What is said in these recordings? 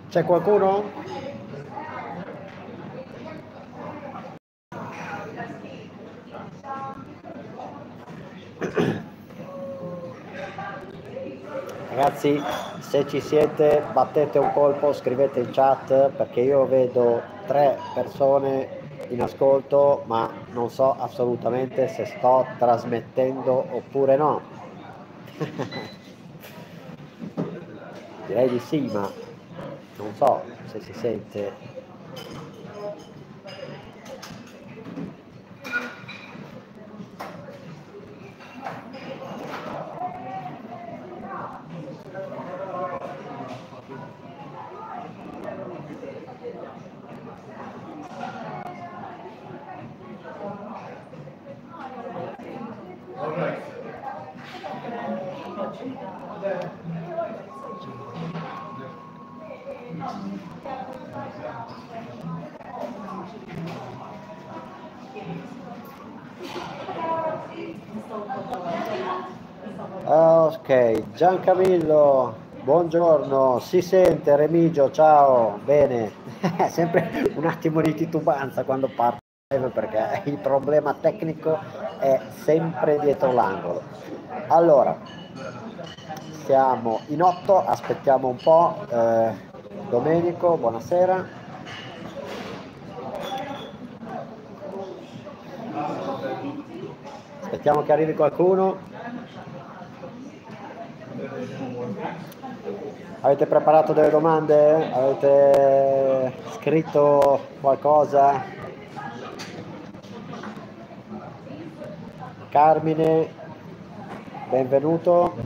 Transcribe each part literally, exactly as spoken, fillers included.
C'è qualcuno? Ragazzi, se ci siete, battete un colpo, scrivete in chat, perché io vedo tre persone in ascolto, ma non so assolutamente se sto trasmettendo oppure no. Direi di sì, ma non so se si sente. Ok, Giancamillo, buongiorno, si sente Remigio, ciao, bene, sempre un attimo di titubanza quando parto perché il problema tecnico è sempre dietro l'angolo. Allora, siamo in otto, aspettiamo un po', eh, Domenico, buonasera. Aspettiamo che arrivi qualcuno. Avete preparato delle domande? Avete scritto qualcosa? Carmine, benvenuto.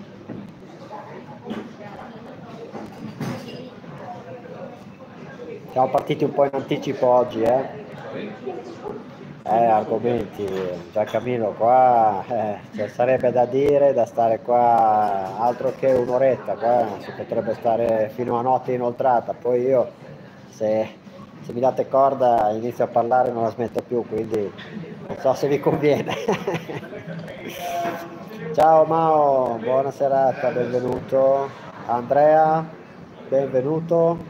Siamo partiti un po' in anticipo oggi, eh? Eh, argomenti, Giancamillo, qua eh, cioè, sarebbe da dire, da stare qua altro che un'oretta, qua si potrebbe stare fino a notte inoltrata, poi io se, se mi date corda inizio a parlare e non la smetto più, quindi non so se vi conviene. Ciao Mao, buona serata, benvenuto. Andrea, benvenuto.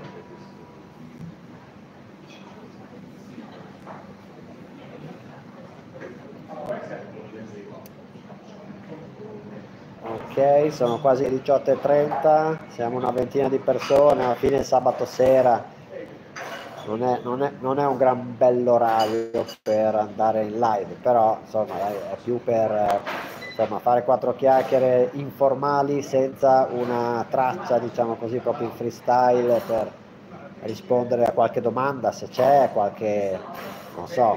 Ok, sono quasi le diciotto e trenta, siamo una ventina di persone, alla fine sabato sera non è, non è, non è un gran bell'orario per andare in live, però insomma è più per insomma, fare quattro chiacchiere informali senza una traccia, diciamo così, proprio in freestyle per rispondere a qualche domanda, se c'è qualche, non so,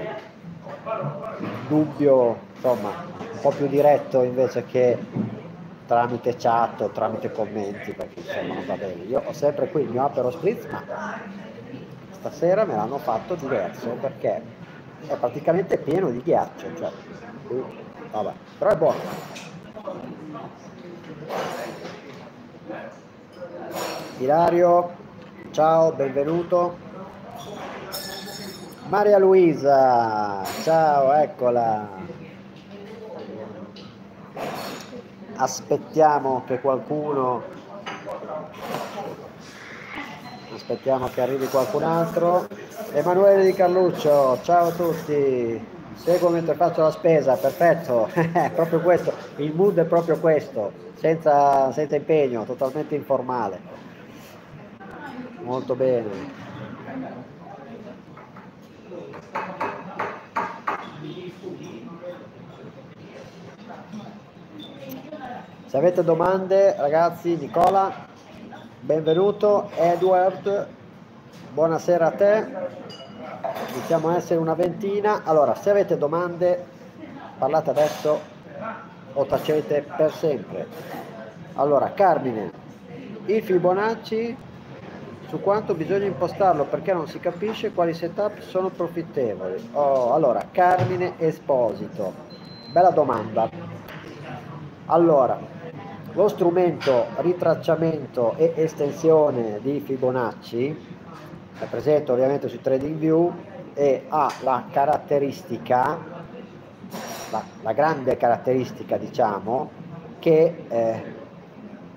dubbio, insomma, un po' più diretto invece che tramite chat o tramite commenti, perché insomma non va bene. Io ho sempre qui il mio Aperol Spritz, ma stasera me l'hanno fatto diverso perché è praticamente pieno di ghiaccio, cioè, uh, vabbè, però è buono. Ilario, ciao, benvenuto. Maria Luisa, ciao, eccola. Aspettiamo che qualcuno, aspettiamo che arrivi qualcun altro. Emanuele Di Carluccio, ciao a tutti. Seguo mentre faccio la spesa, perfetto. È proprio questo, il mood è proprio questo, senza, senza impegno, totalmente informale. Molto bene. Se avete domande, ragazzi, Nicola, benvenuto. Edward, buonasera a te. Iniziamo a essere una ventina. Allora, se avete domande, parlate adesso o tacete per sempre. Allora, Carmine, il Fibonacci, su quanto bisogna impostarlo perché non si capisce quali setup sono profittevoli. Oh, allora, Carmine Esposito, bella domanda. Allora, lo strumento ritracciamento e estensione di Fibonacci è presente ovviamente su TradingView e ha la caratteristica, la, la grande caratteristica diciamo, che eh,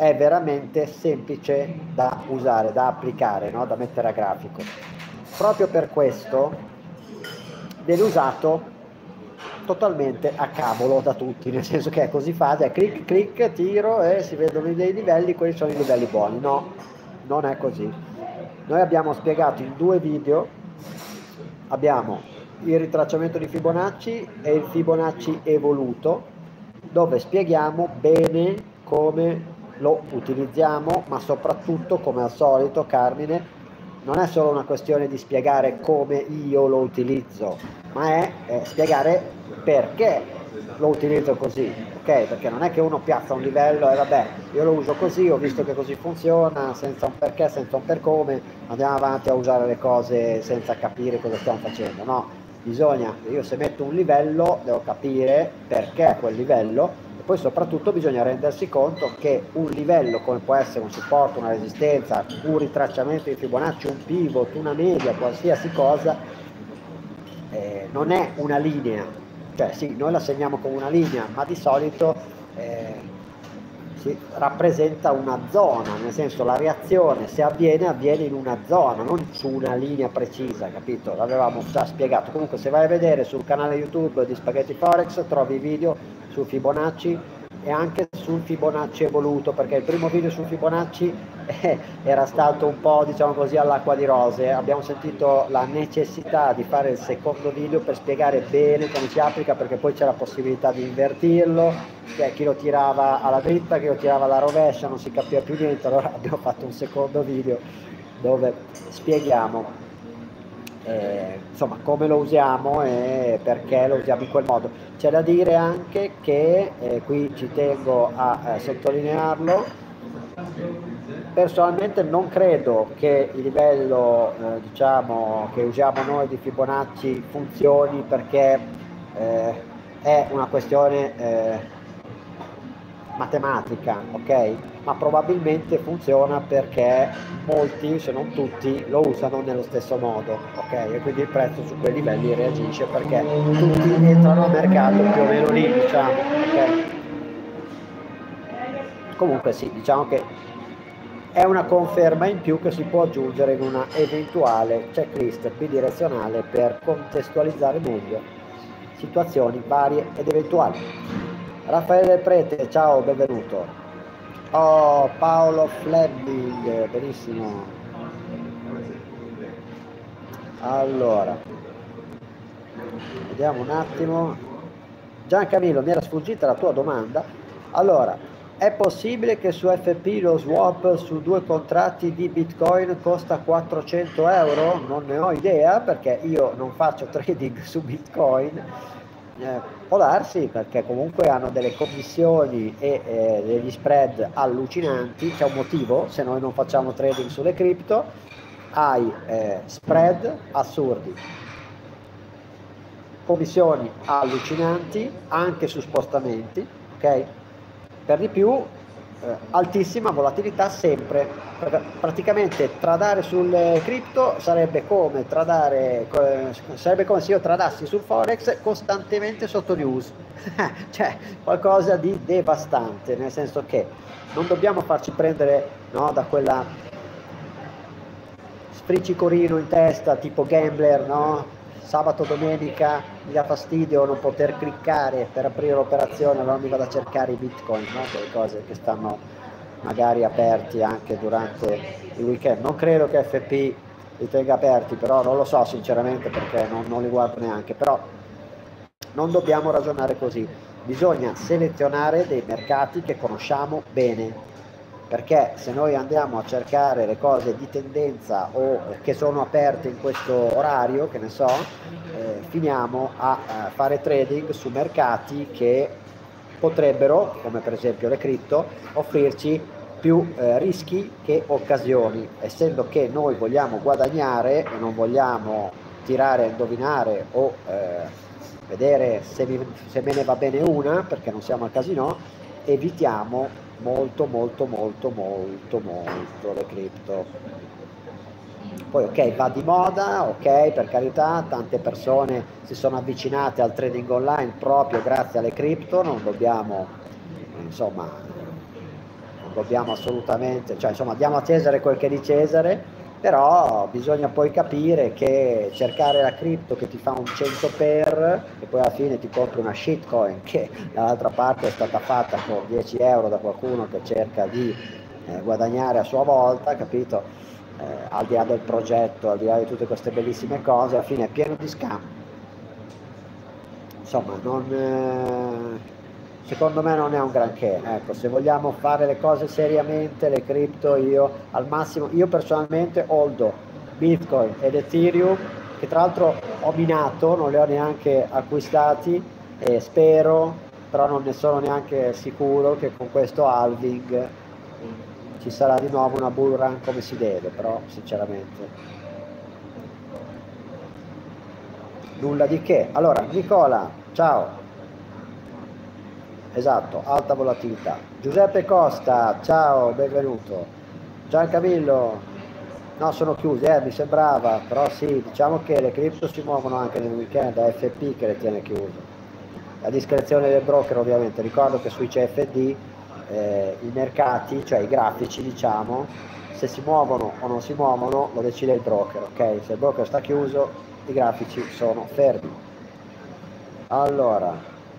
è veramente semplice da usare, da applicare, no? Da mettere a grafico. Proprio per questo viene usato totalmente a cavolo da tutti, nel senso che è così facile, clic clic, tiro e si vedono dei livelli, quelli sono i livelli buoni. No, non è così. Noi abbiamo spiegato in due video, abbiamo il ritracciamento di Fibonacci e il Fibonacci evoluto, dove spieghiamo bene come lo utilizziamo, ma soprattutto, come al solito, Carmine, non è solo una questione di spiegare come io lo utilizzo, ma è eh, spiegare perché lo utilizzo così, ok? Perché non è che uno piazza un livello e vabbè, io lo uso così, ho visto che così funziona, senza un perché, senza un per come, andiamo avanti a usare le cose senza capire cosa stiamo facendo, no? Bisogna, io se metto un livello devo capire perché quel livello, e poi soprattutto bisogna rendersi conto che un livello, come può essere un supporto, una resistenza, un ritracciamento di Fibonacci, un pivot, una media, qualsiasi cosa, eh, non è una linea. Cioè sì, noi la segniamo come una linea, ma di solito eh, si rappresenta una zona, nel senso la reazione se avviene avviene in una zona, non su una linea precisa, capito? L'avevamo già spiegato. Comunque se vai a vedere sul canale YouTube di Spaghetti Forex trovi video su Fibonacci e anche sul Fibonacci evoluto, perché il primo video sul Fibonacci eh, era stato un po', diciamo così, all'acqua di rose. Abbiamo sentito la necessità di fare il secondo video per spiegare bene come si applica, perché poi c'è la possibilità di invertirlo, cioè chi lo tirava alla dritta, chi lo tirava alla rovescia, non si capiva più niente. Allora abbiamo fatto un secondo video dove spieghiamo Eh, insomma come lo usiamo e perché lo usiamo in quel modo. C'è da dire anche che eh, qui ci tengo a eh, sottolinearlo, personalmente non credo che il livello eh, diciamo che usiamo noi di Fibonacci funzioni, perché eh, è una questione eh, matematica, ok? Ma probabilmente funziona perché molti, se non tutti, lo usano nello stesso modo, ok? E quindi il prezzo su quei livelli reagisce perché tutti entrano al mercato più o meno lì, diciamo, ok? Comunque sì, diciamo che è una conferma in più che si può aggiungere in una eventuale checklist bidirezionale per contestualizzare meglio situazioni varie ed eventuali. Raffaele Prete, ciao, benvenuto. Oh, Paolo Fleming, benissimo. Allora, vediamo un attimo. Giancamillo, mi era sfuggita la tua domanda. Allora, è possibile che su F P lo swap su due contratti di Bitcoin costa quattrocento euro? Non ne ho idea, perché io non faccio trading su Bitcoin. Eh, può darsi, perché comunque hanno delle commissioni e eh, degli spread allucinanti. C'è un motivo, se noi non facciamo trading sulle cripto, hai eh, spread assurdi, commissioni allucinanti anche su spostamenti, ok? Per di più eh, altissima volatilità sempre. Praticamente tradare sulle cripto sarebbe come tradare eh, sarebbe come se io tradassi sul forex costantemente sotto news. Cioè qualcosa di devastante, nel senso che non dobbiamo farci prendere, no, da quella sfriccicorino in testa tipo gambler, no? Sabato, domenica mi dà fastidio non poter cliccare per aprire l'operazione, allora mi vado a cercare i bitcoin, no? Quelle cose che stanno magari aperti anche durante il weekend. Non credo che F P li tenga aperti, però non lo so sinceramente, perché non, non li guardo neanche. Però non dobbiamo ragionare così, bisogna selezionare dei mercati che conosciamo bene, perché se noi andiamo a cercare le cose di tendenza o che sono aperte in questo orario, che ne so, eh, finiamo a, a fare trading su mercati che potrebbero, come per esempio le cripto, offrirci più eh, rischi che occasioni, essendo che noi vogliamo guadagnare e non vogliamo tirare a indovinare o eh, vedere se, mi, se me ne va bene una, perché non siamo al casino. Evitiamo molto molto molto molto molto le cripto. Poi ok, va di moda, ok, per carità, tante persone si sono avvicinate al trading online proprio grazie alle cripto, non dobbiamo insomma dobbiamo assolutamente, cioè insomma diamo a Cesare quel che è di Cesare, però bisogna poi capire che cercare la cripto che ti fa un cento per e poi alla fine ti compri una shitcoin che dall'altra parte è stata fatta con dieci euro da qualcuno che cerca di eh, guadagnare a sua volta, capito? Eh, al di là del progetto, al di là di tutte queste bellissime cose, alla fine è pieno di scam. Insomma, non, eh, secondo me non è un granché. Ecco, se vogliamo fare le cose seriamente, le cripto, io al massimo, io personalmente holdo Bitcoin ed Ethereum, che tra l'altro ho minato, non li ho neanche acquistati e spero, però non ne sono neanche sicuro, che con questo halving ci sarà di nuovo una bull run come si deve, però sinceramente nulla di che. Allora, Nicola, ciao. Esatto, alta volatilità. Giuseppe Costa, ciao, benvenuto. Giancamillo, no, sono chiusi, eh, mi sembrava, però sì, diciamo che le cripto si muovono anche nel weekend, è F P che le tiene chiuse. La discrezione del broker ovviamente, ricordo che sui C F D eh, i mercati, cioè i grafici diciamo, se si muovono o non si muovono lo decide il broker, ok? Se il broker sta chiuso i grafici sono fermi. Allora,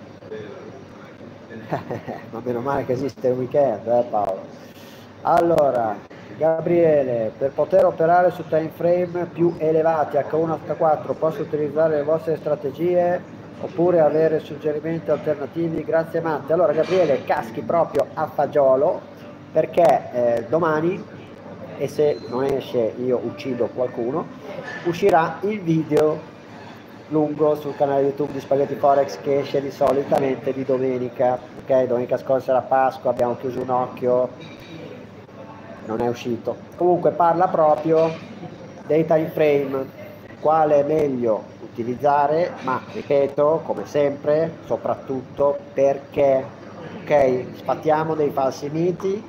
ma meno male che esiste il weekend, eh Paolo. Allora, Gabriele, per poter operare su time frame più elevati H uno H quattro posso utilizzare le vostre strategie oppure avere suggerimenti alternativi? Grazie Matte. Allora Gabriele, caschi proprio a fagiolo perché eh, domani, e se non esce io uccido qualcuno, uscirà il video lungo sul canale YouTube di Spaghetti Forex che esce di solitamente di domenica, ok? Domenica scorsa era Pasqua, abbiamo chiuso un occhio, non è uscito. Comunque parla proprio dei time frame, quale è meglio utilizzare, ma ripeto, come sempre, soprattutto perché, ok? Sfattiamo dei falsi miti,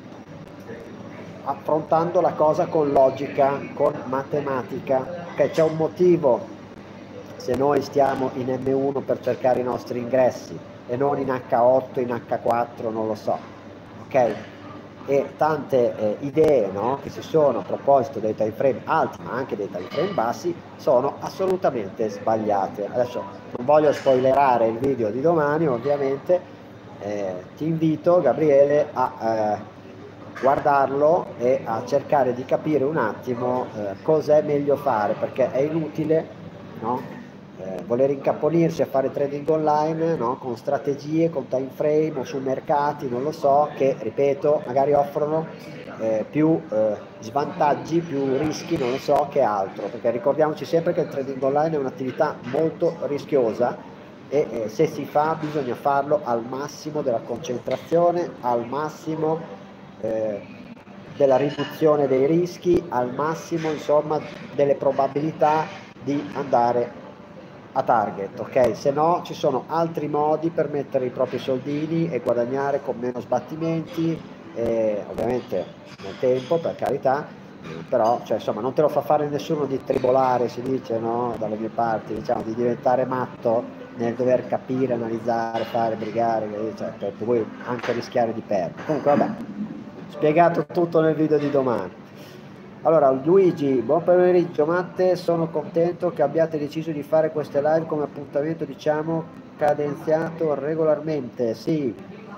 affrontando la cosa con logica, con matematica, ok? C'è un motivo se noi stiamo in M uno per cercare i nostri ingressi e non in H otto, in H quattro, non lo so, ok? E tante eh, idee, no, che si sono proposte dei time frame alti ma anche dei time frame bassi sono assolutamente sbagliate. Adesso non voglio spoilerare il video di domani, ovviamente eh, ti invito Gabriele a eh, guardarlo e a cercare di capire un attimo eh, cos'è meglio fare, perché è inutile, no? Eh, voler incaponirsi a fare trading online, no? Con strategie, con time frame o su mercati, non lo so, che ripeto, magari offrono eh, più eh, svantaggi, più rischi, non lo so, che altro, perché ricordiamoci sempre che il trading online è un'attività molto rischiosa e eh, se si fa bisogna farlo al massimo della concentrazione, al massimo eh, della riduzione dei rischi, al massimo insomma delle probabilità di andare a target, ok? Se no ci sono altri modi per mettere i propri soldini e guadagnare con meno sbattimenti, eh, ovviamente nel tempo, per carità, però cioè, insomma non te lo fa fare nessuno di tribolare, si dice, no? Dalle mie parti, diciamo, di diventare matto nel dover capire, analizzare, fare, brigare, cioè, per poi anche rischiare di perdere. Comunque vabbè, spiegato tutto nel video di domani. Allora, Luigi, buon pomeriggio Matte, sono contento che abbiate deciso di fare queste live come appuntamento, diciamo, cadenziato regolarmente. Sì,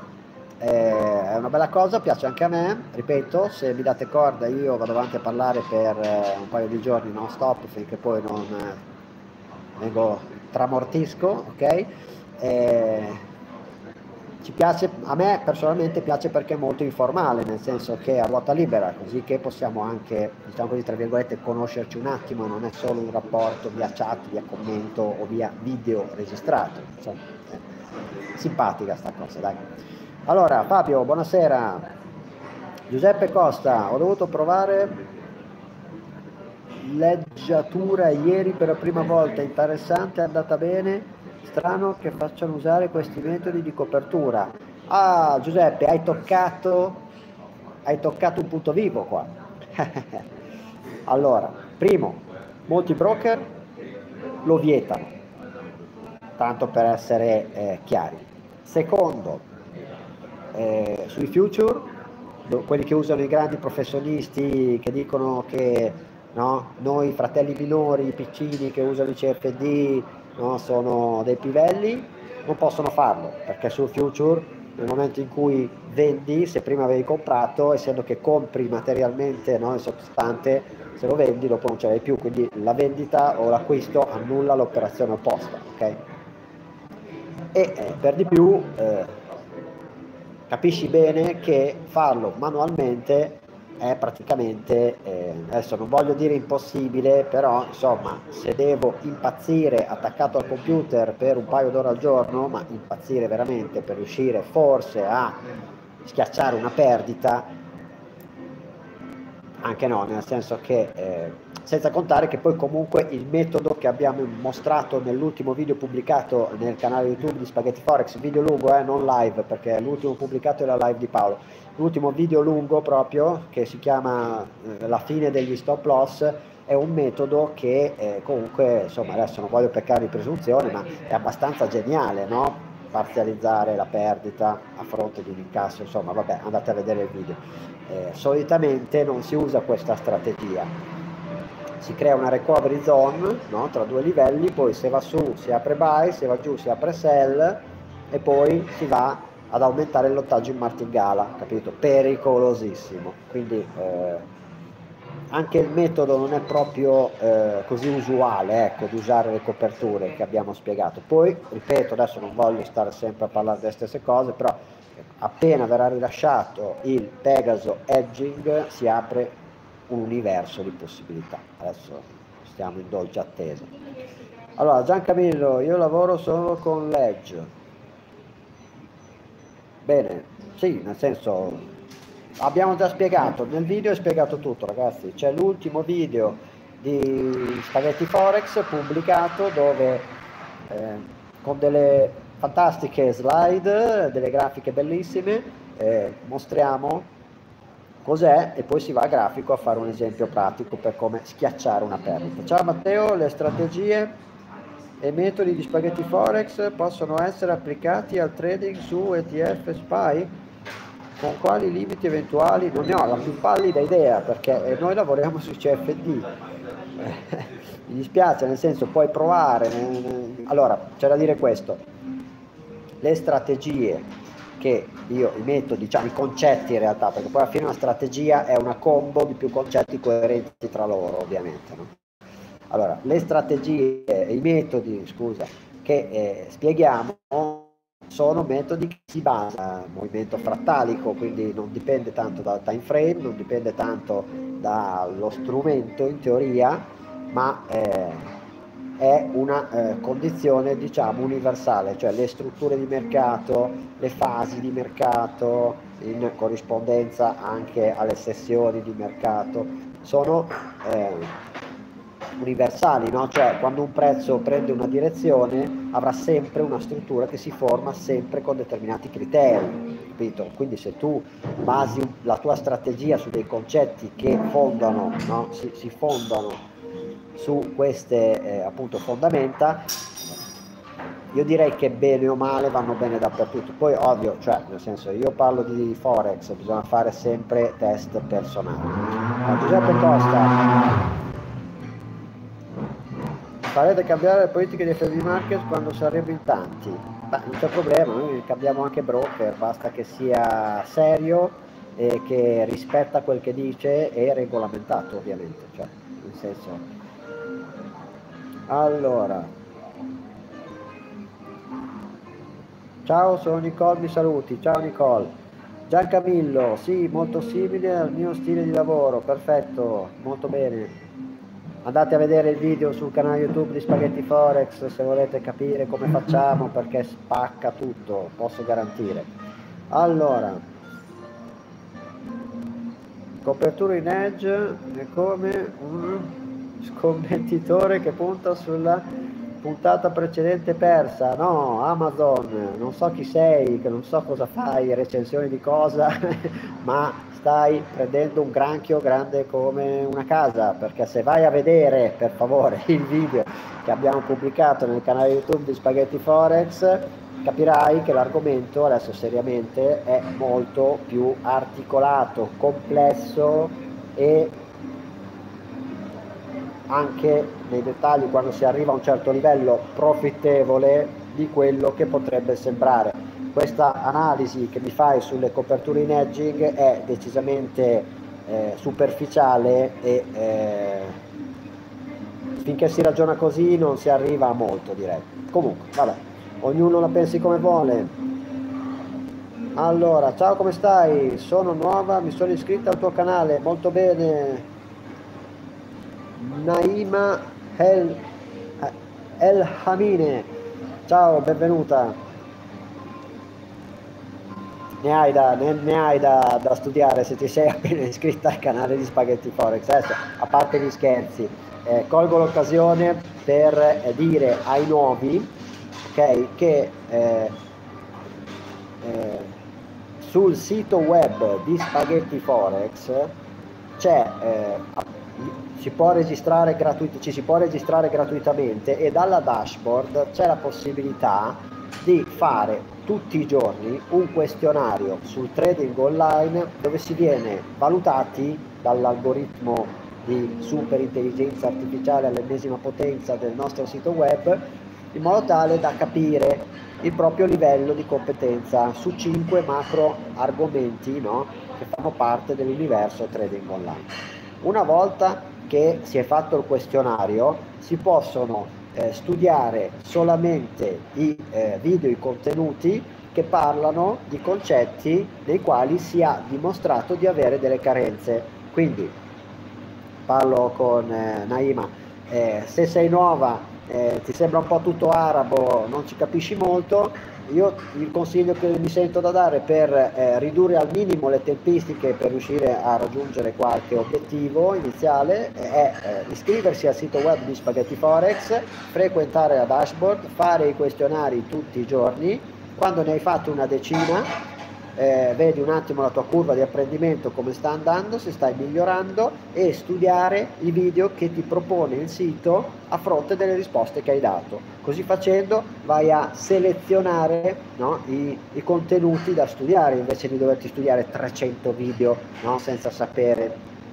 eh, è una bella cosa, piace anche a me, ripeto, se mi date corda io vado avanti a parlare per eh, un paio di giorni non stop finché poi non eh, vengo tramortisco, ok? Eh, ci piace, a me personalmente piace perché è molto informale, nel senso che è a ruota libera, così che possiamo anche, diciamo così, tra virgolette, conoscerci un attimo, non è solo un rapporto via chat, via commento o via video registrato. Insomma, è simpatica sta cosa, dai. Allora, Fabio, buonasera. Giuseppe Costa, ho dovuto provare leggiatura ieri per la prima volta, interessante, è andata bene. Strano che facciano usare questi metodi di copertura. Ah, Giuseppe, hai toccato, hai toccato un punto vivo qua. Allora, primo, molti broker lo vietano, tanto per essere eh, chiari. Secondo, eh, sui future quelli che usano i grandi professionisti, che dicono che, no, noi fratelli minori, piccini che usano i C F D, no, sono dei pivelli, non possono farlo, perché sul future, nel momento in cui vendi, se prima avevi comprato, essendo che compri materialmente, no, il sottostante, se lo vendi dopo non ce l'hai più, quindi la vendita o l'acquisto annulla l'operazione opposta, ok? E eh, per di più eh, capisci bene che farlo manualmente è praticamente, eh, adesso non voglio dire impossibile, però insomma, se devo impazzire attaccato al computer per un paio d'ore al giorno, ma impazzire veramente per riuscire forse a schiacciare una perdita, anche no, nel senso che eh, senza contare che poi comunque il metodo che abbiamo mostrato nell'ultimo video pubblicato nel canale YouTube di Spaghetti Forex, video lungo, eh, non live, perché l'ultimo pubblicato è la live di Paolo, l'ultimo video lungo proprio, che si chiama eh, La fine degli stop loss, è un metodo che eh, comunque, insomma, adesso non voglio peccare di presunzione, ma è abbastanza geniale, no? Parzializzare la perdita a fronte di un incasso, insomma, vabbè, andate a vedere il video. Eh, solitamente non si usa questa strategia, si crea una recovery zone, no, tra due livelli, poi se va su si apre buy, se va giù si apre sell e poi si va ad aumentare il lottaggio in martingala, capito? Pericolosissimo, quindi eh, anche il metodo non è proprio eh, così usuale, ecco, di usare le coperture che abbiamo spiegato. Poi, ripeto, adesso non voglio stare sempre a parlare delle stesse cose, però appena verrà rilasciato il Pegaso Edging si apre un universo di possibilità. Adesso stiamo in dolce attesa. Allora, Giancamillo, io lavoro solo con l'Edge. Bene, sì, nel senso, abbiamo già spiegato, nel video è spiegato tutto, ragazzi. C'è l'ultimo video di Spaghetti Forex pubblicato dove eh, con delle fantastiche slide, delle grafiche bellissime, eh, mostriamo cos'è e poi si va a grafico a fare un esempio pratico per come schiacciare una perdita. Ciao Matteo, le strategie e metodi di Spaghetti Forex possono essere applicati al trading su E T F S P Y? Con quali limiti eventuali? Non ne ho la più pallida idea, perché noi lavoriamo su C F D. Mi dispiace, nel senso, puoi provare. Allora, c'è da dire questo: le strategie che io, i metodi, diciamo i concetti in realtà, perché poi alla fine una strategia è una combo di più concetti coerenti tra loro, ovviamente, no? Allora, le strategie, i metodi, scusa, che eh, spieghiamo sono metodi che si basano sul movimento frattalico, quindi non dipende tanto dal time frame, non dipende tanto dallo strumento in teoria, ma eh, è una eh, condizione, diciamo, universale, cioè le strutture di mercato, le fasi di mercato, in corrispondenza anche alle sessioni di mercato, sono eh, universali, no? Cioè quando un prezzo prende una direzione avrà sempre una struttura che si forma sempre con determinati criteri, capito? Quindi se tu basi la tua strategia su dei concetti che fondano, no? si, si fondano su queste eh, appunto fondamenta, io direi che bene o male vanno bene dappertutto. Poi ovvio, cioè nel senso, io parlo di Forex, bisogna fare sempre test personali. Ma Giuseppe Costa, farete cambiare le politiche di F D Market quando saremo in tanti? Beh, non c'è problema, noi cambiamo anche broker, basta che sia serio e che rispetta quel che dice e regolamentato, ovviamente, cioè nel senso. Allora, ciao, sono Nicole, mi saluti. Ciao Nicole. Giancamillo, sì, molto simile al mio stile di lavoro, perfetto, molto bene. Andate a vedere il video sul canale YouTube di Spaghetti Forex se volete capire come facciamo, perché spacca tutto, posso garantire. Allora, copertura in edge è come un scommettitore che punta sulla puntata precedente persa. No, Amazon, non so chi sei, che non so cosa fai, recensioni di cosa, ma stai prendendo un granchio grande come una casa, perché se vai a vedere per favore il video che abbiamo pubblicato nel canale YouTube di Spaghetti Forex, capirai che l'argomento, adesso seriamente, è molto più articolato, complesso e anche nei dettagli, quando si arriva a un certo livello, profittevole di quello che potrebbe sembrare. Questa analisi che mi fai sulle coperture in edging è decisamente eh, superficiale e eh, finché si ragiona così non si arriva a molto, direi. Comunque, vabbè, ognuno la pensi come vuole. Allora, ciao, come stai? Sono nuova, mi sono iscritta al tuo canale, molto bene. Naima El, El Hamine, ciao, benvenuta. Ne hai, da, ne, ne hai da, da studiare se ti sei appena iscritta al canale di Spaghetti Forex. Adesso, a parte gli scherzi, eh, colgo l'occasione per eh, dire ai nuovi, ok, che eh, eh, sul sito web di Spaghetti Forex c'è eh, si può registrare gratuit- ci si può registrare gratuitamente e dalla dashboard c'è la possibilità di fare tutti i giorni un questionario sul trading online dove si viene valutati dall'algoritmo di super intelligenza artificiale all'ennesima potenza del nostro sito web, in modo tale da capire il proprio livello di competenza su cinque macro argomenti, no, che fanno parte dell'universo trading online. Una volta che si è fatto il questionario, si possono eh, studiare solamente i eh, video, i contenuti che parlano di concetti nei quali si ha dimostrato di avere delle carenze. Quindi parlo con eh, Naima, eh, se sei nuova, eh, ti sembra un po' tutto arabo, non ci capisci molto, io il consiglio che mi sento da dare per eh, ridurre al minimo le tempistiche per riuscire a raggiungere qualche obiettivo iniziale è eh, iscriversi al sito web di Spaghetti Forex, frequentare la dashboard, fare i questionari tutti i giorni. Quando ne hai fatto una decina, eh, vedi un attimo la tua curva di apprendimento, come sta andando, se stai migliorando, e studiare i video che ti propone il sito a fronte delle risposte che hai dato. Così facendo vai a selezionare, no, i, i contenuti da studiare, invece di doverti studiare trecento video, no, senza sapere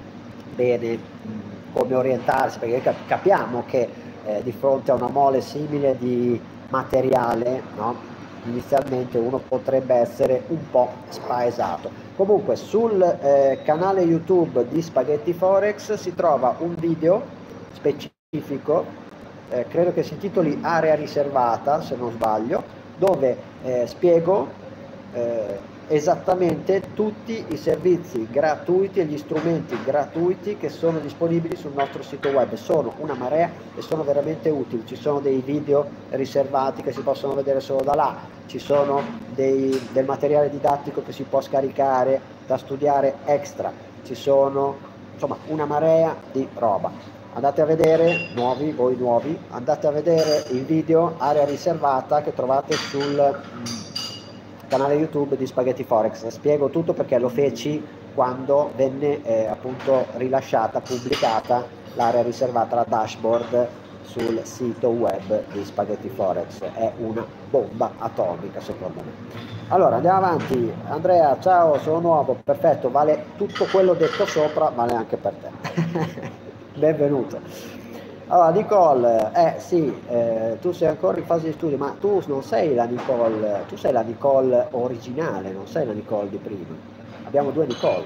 bene mh, come orientarsi, perché cap- capiamo che eh, di fronte a una mole simile di materiale, no, inizialmente uno potrebbe essere un po' spaesato. Comunque sul eh, canale YouTube di Spaghetti Forex si trova un video specifico, eh, credo che si intitoli Area riservata, se non sbaglio, dove eh, spiego eh, esattamente tutti i servizi gratuiti e gli strumenti gratuiti che sono disponibili sul nostro sito web. Sono una marea e sono veramente utili. Ci sono dei video riservati che si possono vedere solo da là, ci sono dei, del materiale didattico che si può scaricare da studiare extra, ci sono insomma una marea di roba. Andate a vedere, nuovi, voi nuovi, andate a vedere il video Area riservata che trovate sul canale YouTube di Spaghetti Forex. Spiego tutto perché lo feci quando venne eh, appunto rilasciata, pubblicata l'area riservata, la dashboard sul sito web di Spaghetti Forex. È una bomba atomica secondo me. Allora andiamo avanti. Andrea, ciao, sono nuovo, perfetto, vale tutto quello detto sopra, vale anche per te. Benvenuto. Allora Nicole, eh sì, eh, tu sei ancora in fase di studio, ma tu non sei la Nicole, tu sei la Nicole originale, non sei la Nicole di prima. Abbiamo due Nicole.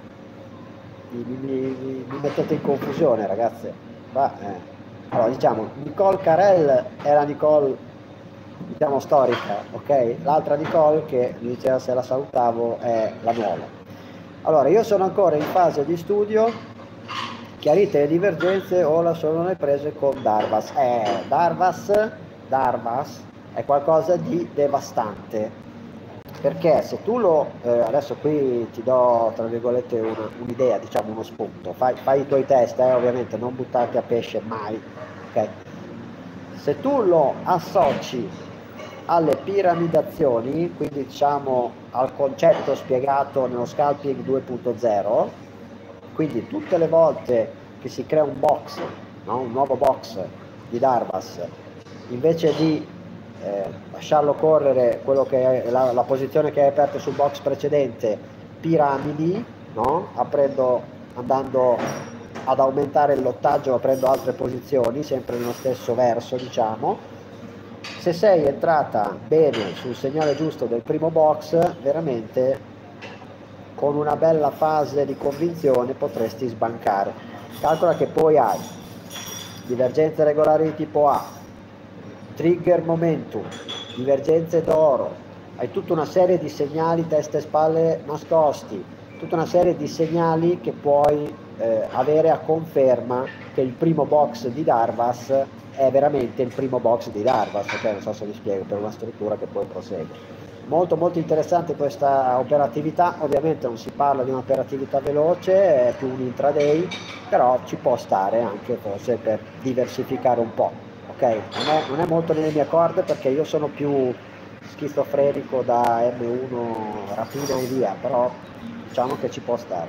Mi, mi- mi- mi mettete in confusione, ragazze. Va, eh. Allora diciamo, Nicole Carell è la Nicole, diciamo, storica, ok? L'altra Nicole che mi diceva se la salutavo è la nuova. Allora, io sono ancora in fase di studio. Chiarite le divergenze, ora sono le prese con Darvas. Eh, Darvas, Darvas è qualcosa di devastante, perché se tu lo, eh, adesso qui ti do tra virgolette una- un'idea, diciamo uno spunto, fai, fai i tuoi test, eh, ovviamente non buttarti a pesce mai, ok? Se tu lo associ alle piramidazioni, quindi diciamo al concetto spiegato nello scalping due punto zero, quindi tutte le volte che si crea un box, no? Un nuovo box di Darvas, invece di eh, lasciarlo correre quello che è la, la posizione che hai aperto sul box precedente, piramidi, no? Aprendo, andando ad aumentare il lottaggio, aprendo altre posizioni, sempre nello stesso verso, diciamo. Se sei entrata bene sul segnale giusto del primo box, veramente con una bella fase di convinzione potresti sbancare. Calcola che poi hai divergenze regolari di tipo A, trigger momentum, divergenze d'oro, hai tutta una serie di segnali testa e spalle nascosti, tutta una serie di segnali che puoi eh, avere a conferma che il primo box di Darvas è veramente il primo box di Darvas, ok? Non so se vi spiego, per una struttura che poi prosegue. Molto molto interessante questa operatività, ovviamente non si parla di un'operatività veloce, è più un intraday, però ci può stare anche forse per diversificare un po', ok? Non è, non è molto nelle mie corde perché io sono più schizofrenico da M uno rapina e via, però diciamo che ci può stare.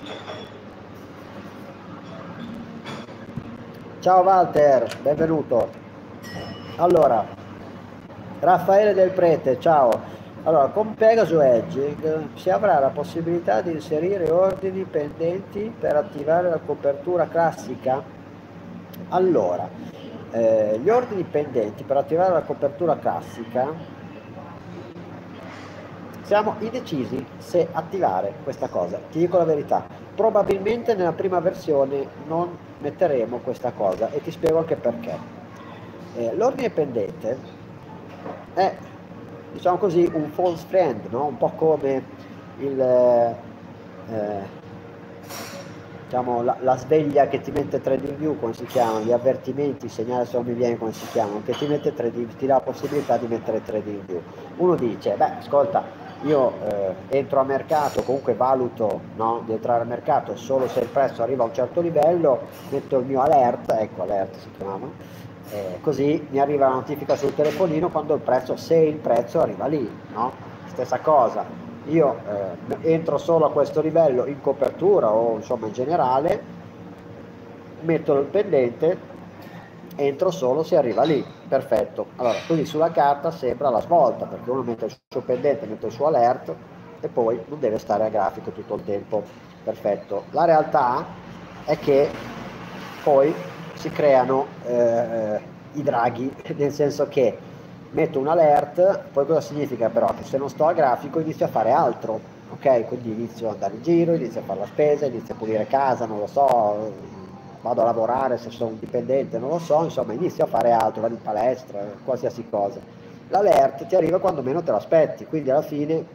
Ciao Walter, benvenuto. Allora, Raffaele Del Prete, ciao. Allora, con Pegaso Hedging si avrà la possibilità di inserire ordini pendenti per attivare la copertura classica? Allora, eh, gli ordini pendenti per attivare la copertura classica, siamo indecisi se attivare questa cosa. Ti dico la verità, probabilmente nella prima versione non metteremo questa cosa e ti spiego anche perché. Eh, l'ordine pendente è, diciamo così, un false friend, no? Un po' come il, eh, diciamo, la, la sveglia che ti mette TradingView, come si chiama, gli avvertimenti, il segnale se non mi viene come si chiamano, che ti mette trading, ti dà la possibilità di mettere TradingView. Uno dice, beh, ascolta, io eh, entro a mercato, comunque valuto, no, di entrare a mercato solo se il prezzo arriva a un certo livello, metto il mio alert, ecco alert si chiama, eh, così mi arriva la notifica sul telefonino quando il prezzo, se il prezzo arriva lì, no? Stessa cosa, io eh, entro solo a questo livello in copertura o insomma in generale, metto il pendente, entro solo se arriva lì, perfetto. Allora così sulla carta sembra la svolta, perché uno mette il suo pendente, mette il suo alert e poi non deve stare a grafico tutto il tempo, perfetto. La realtà è che poi si creano eh, i draghi, nel senso che metto un alert, poi cosa significa però? Che se non sto a grafico inizio a fare altro, ok? Quindi inizio ad andare in giro, inizio a fare la spesa, inizio a pulire casa, non lo so, vado a lavorare se sono un dipendente, non lo so, insomma inizio a fare altro, vado in palestra, qualsiasi cosa. L'alert ti arriva quando meno te lo aspetti, quindi alla fine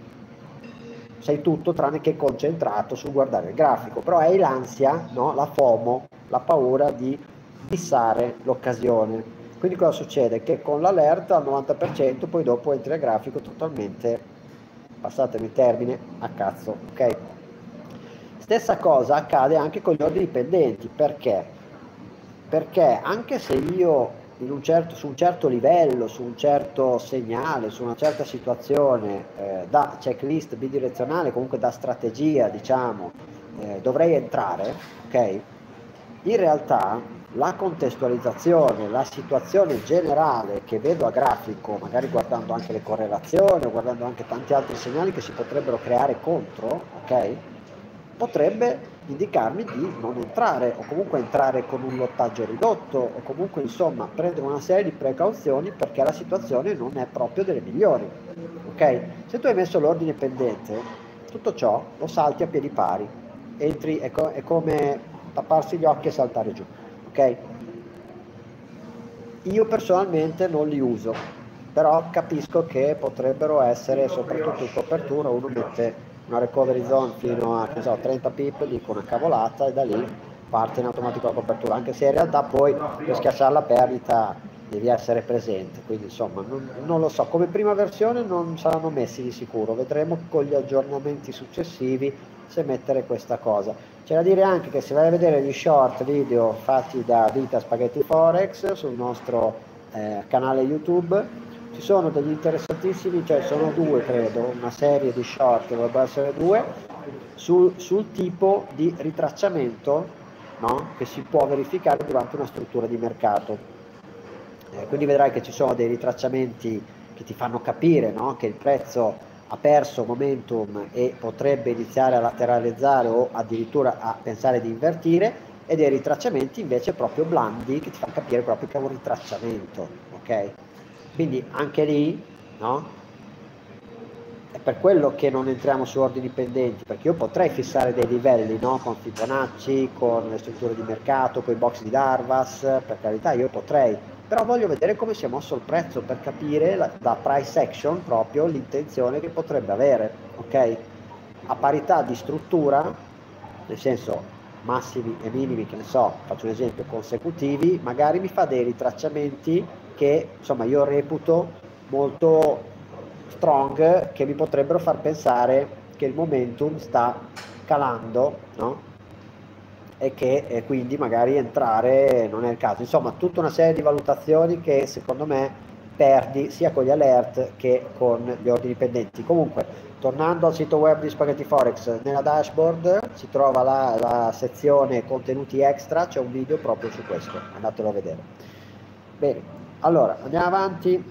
sei tutto tranne che concentrato sul guardare il grafico, però hai l'ansia, no? La FOMO, la paura di missare l'occasione. Quindi cosa succede? Che con l'alert al novanta per cento poi dopo entri al grafico totalmente, passatemi il termine, a cazzo, ok? Stessa cosa accade anche con gli ordini pendenti, perché? Perché anche se io in un certo, su un certo livello, su un certo segnale, su una certa situazione, eh, da checklist bidirezionale, comunque da strategia, diciamo, eh, dovrei entrare, ok? In realtà la contestualizzazione, la situazione generale che vedo a grafico, magari guardando anche le correlazioni o guardando anche tanti altri segnali che si potrebbero creare contro, ok? Potrebbe indicarmi di non entrare o comunque entrare con un lottaggio ridotto o comunque insomma prendere una serie di precauzioni perché la situazione non è proprio delle migliori, ok? Se tu hai messo l'ordine pendente, tutto ciò lo salti a piedi pari, entri, è, co- è come tapparsi gli occhi e saltare giù, ok? Io personalmente non li uso, però capisco che potrebbero essere, soprattutto in copertura, uno mette una recovery zone fino a che so, trenta pip, dico una cavolata e da lì parte in automatico la copertura, anche se in realtà poi per schiacciare la perdita devi essere presente, quindi insomma non, non lo so, come prima versione non saranno messi di sicuro, vedremo con gli aggiornamenti successivi se mettere questa cosa. C'è da dire anche che se vai a vedere gli short video fatti da Vita Spaghetti Forex sul nostro eh, canale YouTube, ci sono degli interessantissimi, cioè sono due credo, una serie di short, dovrebbero essere due, sul, sul tipo di ritracciamento, no? Che si può verificare durante una struttura di mercato. Eh, quindi vedrai che ci sono dei ritracciamenti che ti fanno capire, no? Che il prezzo ha perso momentum e potrebbe iniziare a lateralizzare o addirittura a pensare di invertire, e dei ritracciamenti invece proprio blandi che ti fanno capire proprio che è un ritracciamento, ok? Quindi anche lì, no? È per quello che non entriamo su ordini pendenti, perché io potrei fissare dei livelli, no? Con Fibonacci, con le strutture di mercato, con i box di Darvas, per carità io potrei, però voglio vedere come si è mosso il prezzo per capire la, da price action proprio l'intenzione che potrebbe avere, ok? A parità di struttura, nel senso massimi e minimi, che ne so, faccio un esempio, consecutivi, magari mi fa dei ritracciamenti che insomma io reputo molto strong, che mi potrebbero far pensare che il momentum sta calando, no? E che e quindi magari entrare non è il caso. Insomma, tutta una serie di valutazioni che secondo me perdi sia con gli alert che con gli ordini pendenti. Comunque, tornando al sito web di Spaghetti Forex, nella dashboard si trova la, la sezione contenuti extra, c'è un video proprio su questo, andatelo a vedere. Bene, allora andiamo avanti.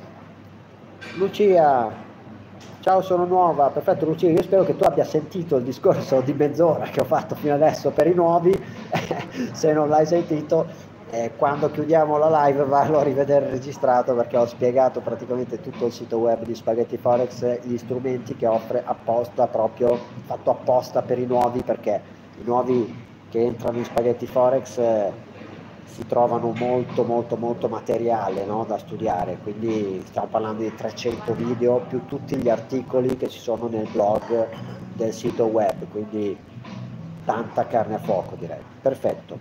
Lucia, ciao, sono nuova. Perfetto, Lucia, io spero che tu abbia sentito il discorso di mezz'ora che ho fatto fino adesso per i nuovi. Se non l'hai sentito, eh, quando chiudiamo la live vallo a rivedere registrato, perché ho spiegato praticamente tutto il sito web di Spaghetti Forex, gli strumenti che offre apposta, proprio fatto apposta per i nuovi, perché i nuovi che entrano in Spaghetti Forex eh, si trovano molto molto molto materiale, no, da studiare, quindi stiamo parlando di trecento video più tutti gli articoli che ci sono nel blog del sito web, quindi tanta carne a fuoco, direi. Perfetto.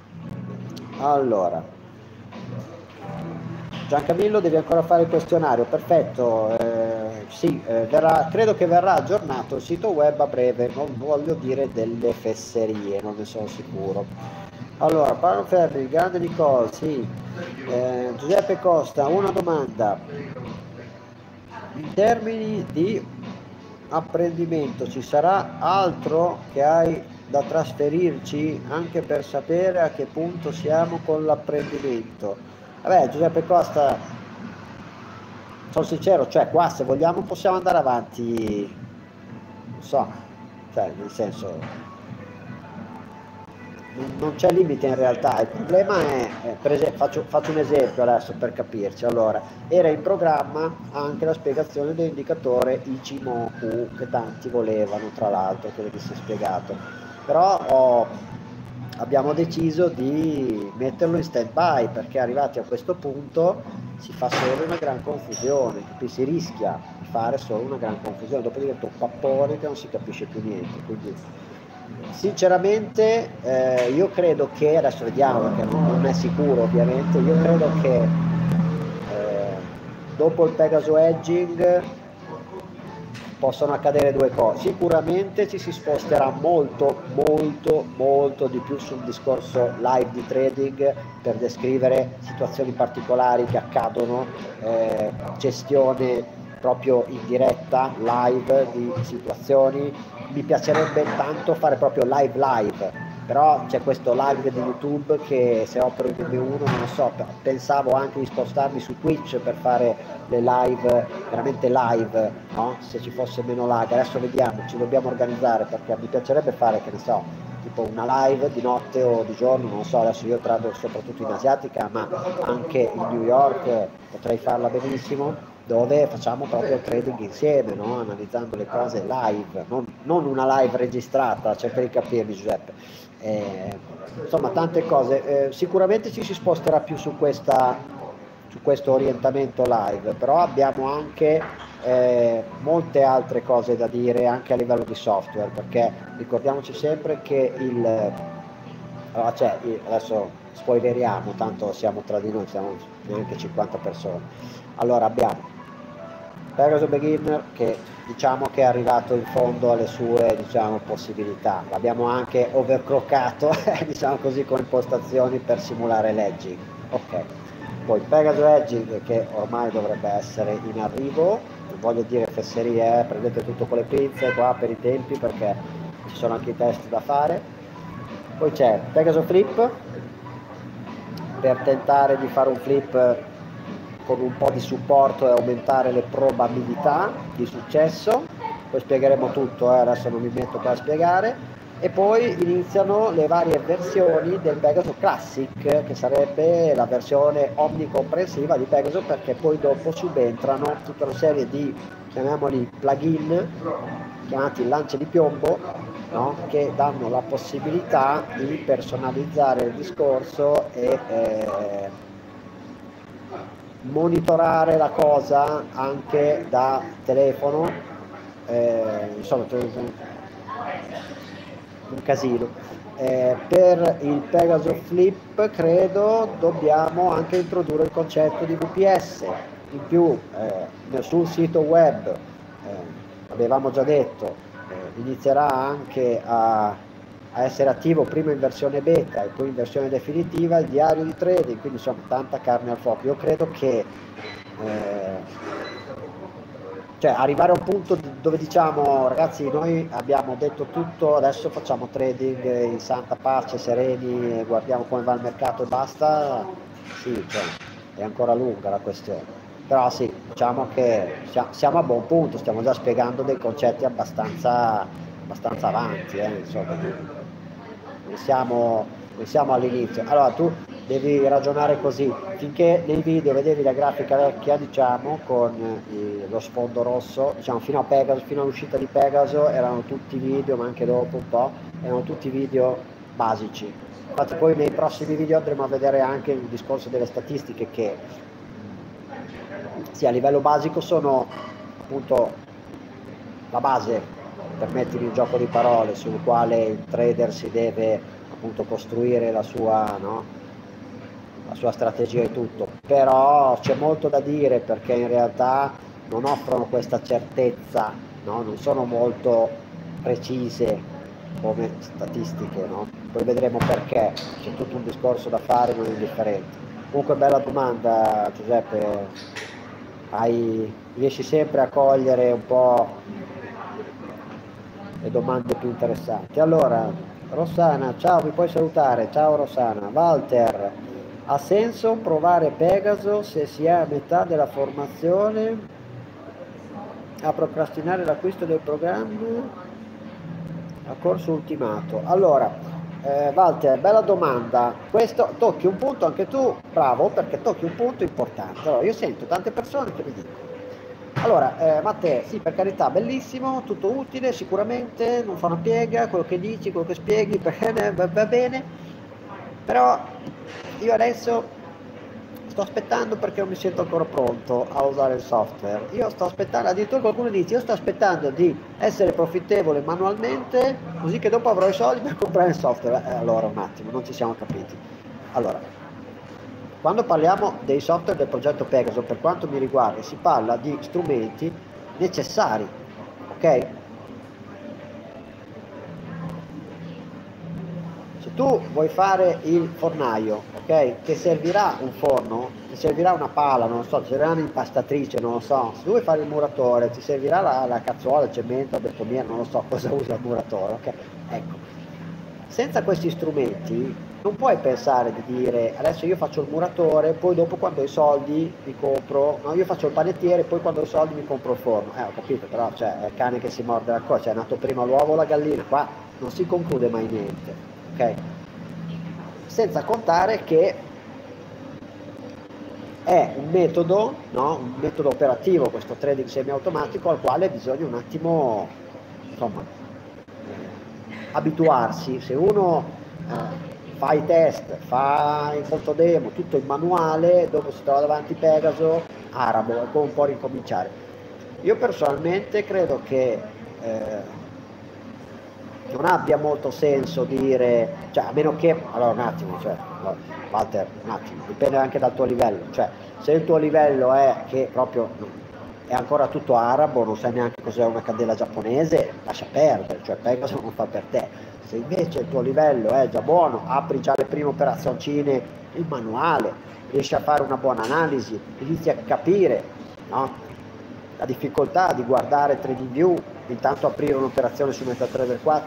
Allora, Giancamillo, devi ancora fare il questionario. Perfetto, eh, sì, eh, verrà, credo che verrà aggiornato il sito web a breve, non voglio dire delle fesserie, non ne sono sicuro. Allora, Paolo Ferri, grande Nicole, sì. Eh, Giuseppe Costa, una domanda. In termini di apprendimento, ci sarà altro che hai da trasferirci anche per sapere a che punto siamo con l'apprendimento? Vabbè, Giuseppe Costa, sono sincero, cioè qua se vogliamo possiamo andare avanti, non so, cioè nel senso non c'è limite in realtà. Il problema è, eh, per esempio, faccio, faccio un esempio adesso per capirci. Allora, era in programma anche la spiegazione dell'indicatore Ichimoku che tanti volevano, tra l'altro, che venisse spiegato, però ho, abbiamo deciso di metterlo in stand by, perché arrivati a questo punto si fa solo una gran confusione, qui si rischia di fare solo una gran confusione, dopo diventa un pappone che non si capisce più niente. Quindi sinceramente eh, io credo che, adesso vediamo perché non, non è sicuro ovviamente, io credo che eh, dopo il Pegaso Edging possono accadere due cose. Sicuramente ci si sposterà molto molto molto di più sul discorso live di trading per descrivere situazioni particolari che accadono, eh, gestione proprio in diretta live di situazioni. Mi piacerebbe tanto fare proprio live live, però c'è questo live di YouTube che se opero in M uno non lo so, pensavo anche di spostarmi su Twitch per fare le live veramente live, no? Se ci fosse meno lag. Adesso vediamo, ci dobbiamo organizzare, perché mi piacerebbe fare, che ne so, tipo una live di notte o di giorno, non so, adesso io trado soprattutto in asiatica, ma anche in New York potrei farla benissimo, dove facciamo proprio trading insieme, no? Analizzando le cose live, non, non una live registrata, cerca di capirmi, Giuseppe. Eh, insomma, tante cose. Eh, sicuramente ci si sposterà più su questa, su questo orientamento live, però abbiamo anche eh, molte altre cose da dire anche a livello di software, perché ricordiamoci sempre che il allora, cioè, adesso spoileriamo, tanto siamo tra di noi, siamo neanche cinquanta persone. Allora abbiamo Pegaso Beginner, che diciamo che è arrivato in fondo alle sue, diciamo, possibilità. L'abbiamo anche overclockato, diciamo così, con impostazioni per simulare l'edging. Ok. Poi Pegaso Edging, che ormai dovrebbe essere in arrivo, non voglio dire fesserie, eh, prendete tutto con le pinze qua per i tempi, perché ci sono anche i test da fare. Poi c'è Pegaso Flip, per tentare di fare un flip con un po' di supporto e aumentare le probabilità di successo. Poi spiegheremo tutto, eh, adesso non mi metto qua a spiegare. E poi iniziano le varie versioni del Pegaso Classic, che sarebbe la versione omnicomprensiva di Pegaso, perché poi dopo subentrano tutta una serie di, chiamiamoli plugin, chiamati lance di piombo, no? Che danno la possibilità di personalizzare il discorso e eh, monitorare la cosa anche da telefono, eh, insomma un casino. Eh, per il Pegaso Flip credo dobbiamo anche introdurre il concetto di V P S. In più eh, sul sito web, eh, avevamo già detto, eh, inizierà anche a, a essere attivo prima in versione beta e poi in versione definitiva il diario di trading, quindi insomma tanta carne al fuoco. Io credo che eh, cioè arrivare a un punto dove diciamo ragazzi noi abbiamo detto tutto, adesso facciamo trading in santa pace, sereni, guardiamo come va il mercato e basta, sì, cioè, è ancora lunga la questione, però sì, diciamo che siamo a buon punto, stiamo già spiegando dei concetti abbastanza, abbastanza avanti, eh, insomma, non siamo, non siamo all'inizio. Allora tu devi ragionare così, finché nei video vedevi la grafica vecchia, diciamo, con eh, lo sfondo rosso, diciamo fino a Pegaso, fino all'uscita di Pegaso erano tutti video, ma anche dopo un po', erano tutti video basici. Infatti poi nei prossimi video andremo a vedere anche il discorso delle statistiche che sì, a livello basico sono appunto la base, permettimi il gioco di parole, sul quale il trader si deve appunto costruire la sua, no? la sua strategia e tutto, però c'è molto da dire perché in realtà non offrono questa certezza, no? Non sono molto precise come statistiche, no? Poi vedremo perché, c'è tutto un discorso da fare, non indifferente. Comunque bella domanda Giuseppe, hai, riesci sempre a cogliere un po' le domande più interessanti. Allora Rossana, ciao, mi puoi salutare? Ciao Rossana. Walter, ha senso provare Pegaso se si è a metà della formazione a procrastinare l'acquisto del programma a corso ultimato? Allora, eh, Walter, bella domanda. Questo tocchi un punto, anche tu, bravo, perché tocchi un punto importante. Allora, io sento tante persone che mi dicono: allora, eh, Matteo, sì, per carità, bellissimo, tutto utile, sicuramente, non fa una piega, quello che dici, quello che spieghi, bene, va, va bene, però io adesso sto aspettando perché non mi sento ancora pronto a usare il software. Io sto aspettando, addirittura qualcuno dice, io sto aspettando di essere profittevole manualmente, così che dopo avrò i soldi per comprare il software. Eh, allora, un attimo, non ci siamo capiti. Allora, quando parliamo dei software del progetto Pegaso, per quanto mi riguarda, si parla di strumenti necessari, ok? Se tu vuoi fare il fornaio, ok? Ti servirà un forno, ti servirà una pala, non lo so, ti servirà un'impastatrice, non lo so. Se tu vuoi fare il muratore, ti servirà la, la cazzuola, il cemento, la betoniera, non lo so cosa usa il muratore, ok? Ecco, senza questi strumenti non puoi pensare di dire adesso io faccio il muratore, poi dopo quando ho i soldi mi compro, no, io faccio il panettiere, poi quando ho i soldi mi compro il forno. Eh, ho capito, però cioè, è il cane che si morde la coda, cioè è nato prima l'uovo o la gallina, qua non si conclude mai niente, ok? Senza contare che è un metodo, no? Un metodo operativo, questo trading semiautomatico, al quale bisogna un attimo, insomma, eh, abituarsi. Se uno eh, fa i test, fa il conto demo, tutto in manuale, dopo si trova davanti Pegaso, arabo, e poi un po' ricominciare. Io personalmente credo che eh, non abbia molto senso dire, cioè a meno che, allora un attimo, cioè, Walter, un attimo, dipende anche dal tuo livello, cioè se il tuo livello è che proprio è ancora tutto arabo, non sai neanche cos'è una candela giapponese, lascia perdere, cioè Pegaso non fa per te. Se invece il tuo livello è già buono, apri già le prime operazioncine, il manuale, riesci a fare una buona analisi, inizi a capire, no? La difficoltà di guardare TradingView, intanto aprire un'operazione su MetaTrader quattro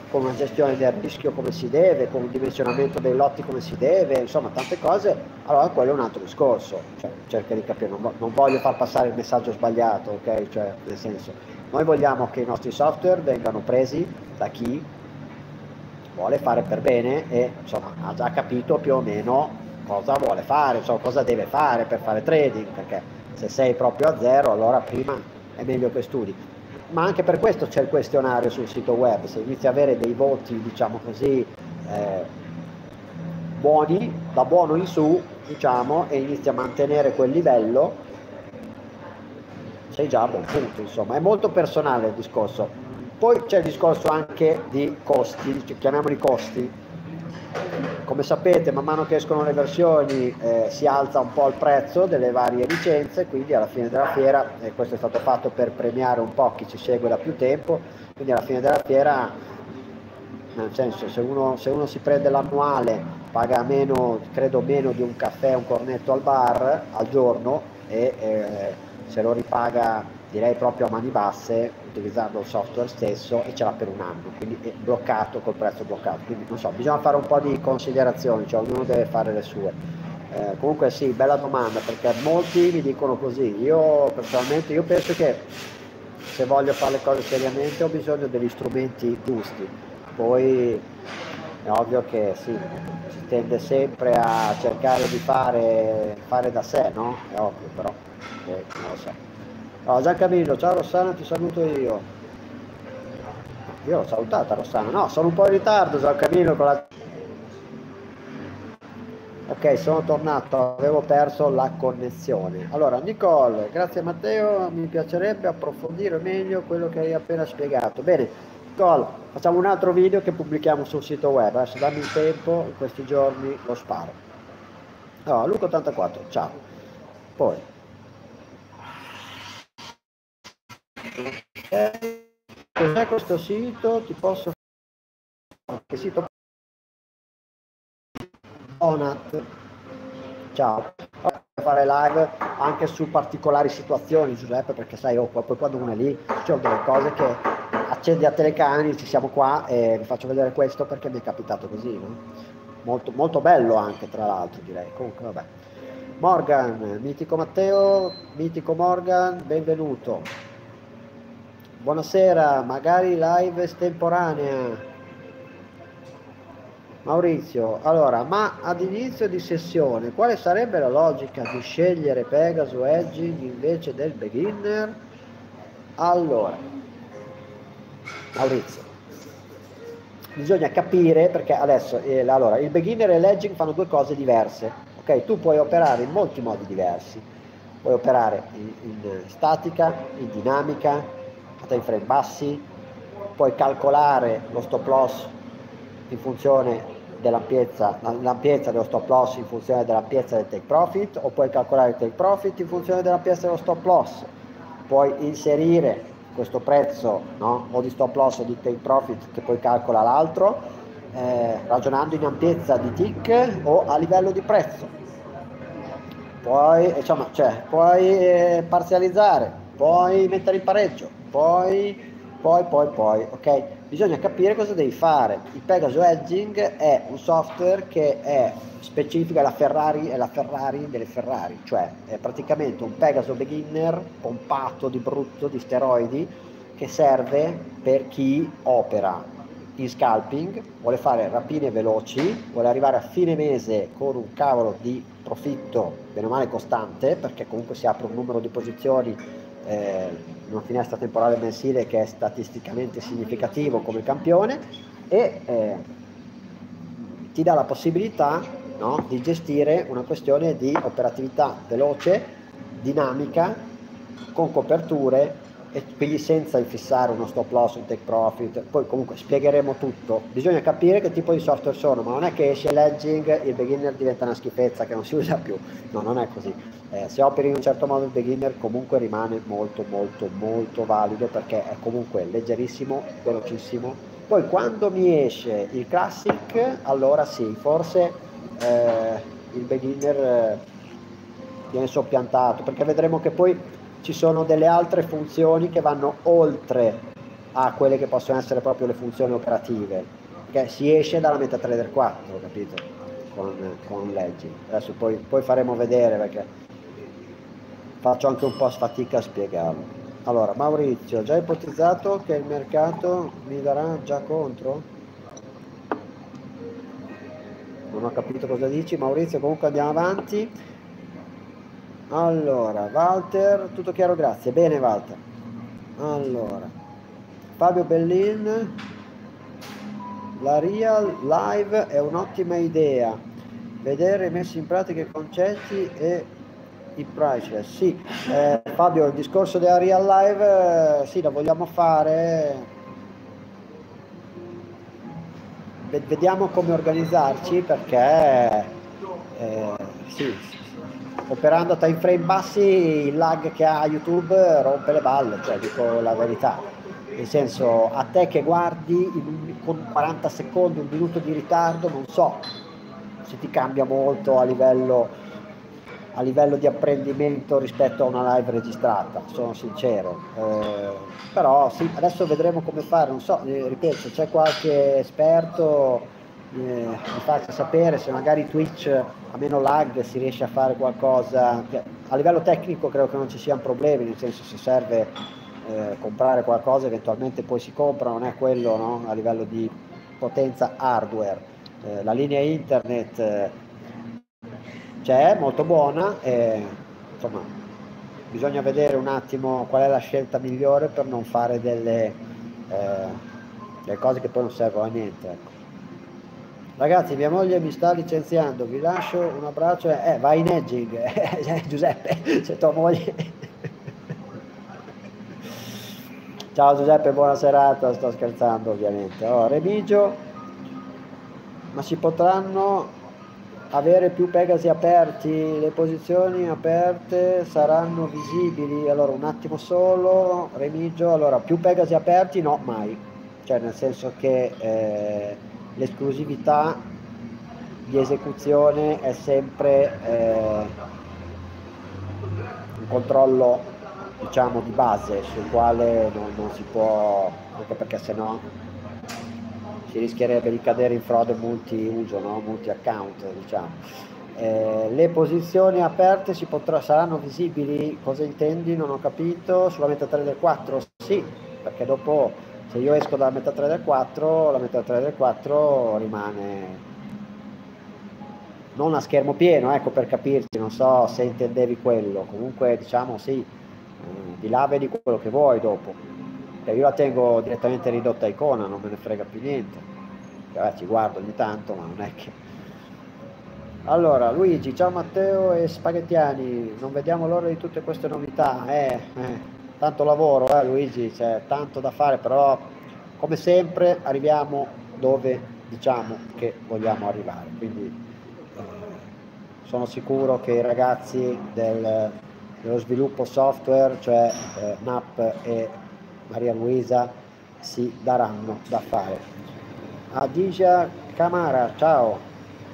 con una gestione del rischio come si deve, con un dimensionamento dei lotti come si deve, insomma tante cose, allora quello è un altro discorso, cioè, cerca di capire, non, non voglio far passare il messaggio sbagliato, ok? Cioè, nel senso, noi vogliamo che i nostri software vengano presi da chi vuole fare per bene e insomma ha già capito più o meno cosa vuole fare, insomma, cosa deve fare per fare trading, perché se sei proprio a zero allora prima è meglio che studi. Ma anche per questo c'è il questionario sul sito web, se inizi a avere dei voti, diciamo così, eh, buoni, da buono in su, diciamo, e inizi a mantenere quel livello, sei già a buon punto, insomma. È molto personale il discorso. Poi c'è il discorso anche di costi, chiamiamoli costi. Come sapete, man mano che escono le versioni eh, si alza un po' il prezzo delle varie licenze, quindi alla fine della fiera, e eh, questo è stato fatto per premiare un po' chi ci segue da più tempo, quindi alla fine della fiera, nel senso, se uno, se uno si prende l'annuale paga meno, credo meno di un caffè, un cornetto al bar al giorno, e eh, se lo ripaga direi proprio a mani basse utilizzando il software stesso, e ce l'ha per un anno, quindi è bloccato, col prezzo bloccato. Quindi non so, bisogna fare un po' di considerazioni, cioè ognuno deve fare le sue. Eh, comunque sì, bella domanda, perché molti mi dicono così. Io personalmente io penso che se voglio fare le cose seriamente ho bisogno degli strumenti giusti. Poi è ovvio che sì, si tende sempre a cercare di fare, fare da sé, no? È ovvio, però eh, non lo so. Oh, Giancamillo, ciao Rossana, ti saluto io. Io l'ho salutata Rossana, no, sono un po' in ritardo Giancamillo con la... Ok, sono tornato, avevo perso la connessione. Allora, Nicole, grazie Matteo, mi piacerebbe approfondire meglio quello che hai appena spiegato. Bene, Nicole, facciamo un altro video che pubblichiamo sul sito web, adesso dammi il tempo, in questi giorni lo sparo. Allora, Luca ottantaquattro, ciao. Poi... Okay. Cos'è questo sito? Ti posso che sito? Onat. Ciao. Fare live anche su particolari situazioni, Giuseppe, perché sai, oh, poi quando uno è lì ci sono delle cose che accendi a telecani, ci siamo qua e vi faccio vedere questo perché mi è capitato così, no? Molto, molto bello anche, tra l'altro, direi. Comunque, vabbè. Morgan, mitico Matteo, mitico Morgan, benvenuto. Buonasera, magari live estemporanea. Maurizio, allora, ma ad inizio di sessione, quale sarebbe la logica di scegliere Pegaso Edging invece del beginner? Allora, Maurizio, bisogna capire, perché adesso, eh, allora, il beginner e l'edging fanno due cose diverse, ok? Tu puoi operare in molti modi diversi, puoi operare in, in statica, in dinamica, a time frame bassi, puoi calcolare lo stop loss in funzione dell'ampiezza, l'ampiezza dello stop loss in funzione dell'ampiezza del take profit, o puoi calcolare il take profit in funzione dell'ampiezza dello stop loss. Puoi inserire questo prezzo, no? O di stop loss o di take profit che poi calcola l'altro, eh, ragionando in ampiezza di tick o a livello di prezzo. Puoi, insomma, cioè, puoi eh, parzializzare, puoi mettere in pareggio, poi, poi, poi, poi, ok? Bisogna capire cosa devi fare. Il Pegaso Edging è un software che è specifico, è la Ferrari, è la Ferrari delle Ferrari, cioè è praticamente un Pegaso beginner pompato di brutto, di steroidi, che serve per chi opera in scalping, vuole fare rapine veloci, vuole arrivare a fine mese con un cavolo di profitto bene o male costante, perché comunque si apre un numero di posizioni, eh, una finestra temporale mensile che è statisticamente significativo come campione, e eh, ti dà la possibilità, no, di gestire una questione di operatività veloce, dinamica, con coperture, e quindi senza infissare uno stop loss, un take profit. Poi comunque spiegheremo tutto. Bisogna capire che tipo di software sono, ma non è che esce l'edging, il beginner diventa una schifezza che non si usa più. No, non è così. Eh, se operi in un certo modo il beginner comunque rimane molto molto molto valido, perché è comunque leggerissimo, velocissimo. Poi quando mi esce il classic, allora sì, forse eh, il beginner eh, viene soppiantato, perché vedremo che poi ci sono delle altre funzioni che vanno oltre a quelle che possono essere proprio le funzioni operative, perché si esce dalla MetaTrader quattro, capito? Con, con Leggi. Adesso poi, poi faremo vedere, perché faccio anche un po' fatica a spiegarlo. Allora, Maurizio, già ipotizzato che il mercato mi darà già contro? Non ho capito cosa dici, Maurizio, comunque andiamo avanti. Allora, Walter, tutto chiaro, grazie. Bene, Walter. Allora, Fabio Bellin, la Real Live è un'ottima idea. Vedere messi in pratica i concetti e i priceless. Sì, eh, Fabio, il discorso della Real Live, eh, sì, lo vogliamo fare. Vediamo come organizzarci, perché eh, sì, operando a time frame bassi il lag che ha YouTube rompe le balle, cioè dico la verità, nel senso, a te che guardi in, con quaranta secondi, un minuto di ritardo, non so se ti cambia molto a livello a livello di apprendimento rispetto a una live registrata, sono sincero, eh, però sì, adesso vedremo come fare, non so, eh, ripeto, se c'è qualche esperto eh, mi faccia sapere se magari Twitch a meno lag si riesce a fare qualcosa, che, a livello tecnico credo che non ci siano problemi, nel senso, se serve eh, comprare qualcosa eventualmente poi si compra, non è quello, no? A livello di potenza hardware, eh, la linea internet eh, c'è, molto buona, e insomma bisogna vedere un attimo qual è la scelta migliore per non fare delle, eh, delle cose che poi non servono a niente, ecco. Ragazzi, mia moglie mi sta licenziando, vi lascio un abbraccio, eh, vai in edging, eh, Giuseppe, se tua moglie... Ciao Giuseppe, buona serata, sto scherzando ovviamente. Oh, Remigio, ma si potranno avere più Pegasi aperti, le posizioni aperte saranno visibili? Allora, un attimo solo, Remigio, allora, più Pegasi aperti no, mai, cioè nel senso che eh, l'esclusività di esecuzione è sempre eh, un controllo, diciamo, di base sul quale non, non si può, anche perché sennò si rischierebbe di cadere in frode multi-uso, no? Multi-account, diciamo. Eh, le posizioni aperte si potrà, saranno visibili? Cosa intendi? Non ho capito. Sulla MetaTrader quattro? Sì, perché dopo, se io esco dalla MetaTrader quattro, la MetaTrader quattro rimane non a schermo pieno, ecco, per capirci, non so se intendevi quello. Comunque, diciamo, sì, eh, di là vedi quello che vuoi dopo. Io la tengo direttamente ridotta a icona, non me ne frega più niente. Vabbè, ci guardo ogni tanto, ma non è che... Allora, Luigi, ciao Matteo e Spaghettiani, non vediamo l'ora di tutte queste novità. Eh, eh, tanto lavoro, eh, Luigi, c'è tanto da fare, però come sempre arriviamo dove diciamo che vogliamo arrivare. Quindi eh, sono sicuro che i ragazzi del, dello sviluppo software, cioè eh, N A P e Maria Luisa, si daranno da fare. Adija Camara, ciao.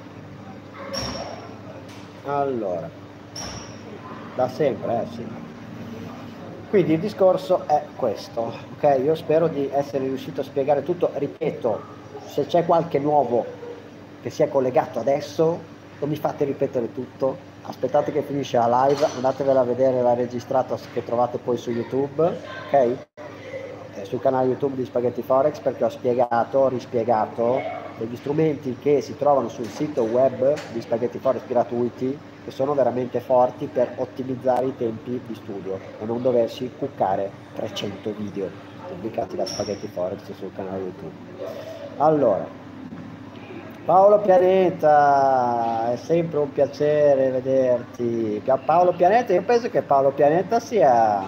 Allora, da sempre, eh sì. Quindi il discorso è questo, ok? Io spero di essere riuscito a spiegare tutto. Ripeto, se c'è qualche nuovo che si è collegato adesso, non mi fate ripetere tutto. Aspettate che finisce la live, andatevela a vedere la registrata che trovate poi su YouTube, ok? Eh, sul canale YouTube di Spaghetti Forex, perché ho spiegato, ho rispiegato degli strumenti che si trovano sul sito web di Spaghetti Forex gratuiti, che sono veramente forti per ottimizzare i tempi di studio e non doversi cuccare trecento video pubblicati da Spaghetti Forex sul canale YouTube. Allora, Paolo Pianeta, è sempre un piacere vederti. Paolo Pianeta, io penso che Paolo Pianeta sia...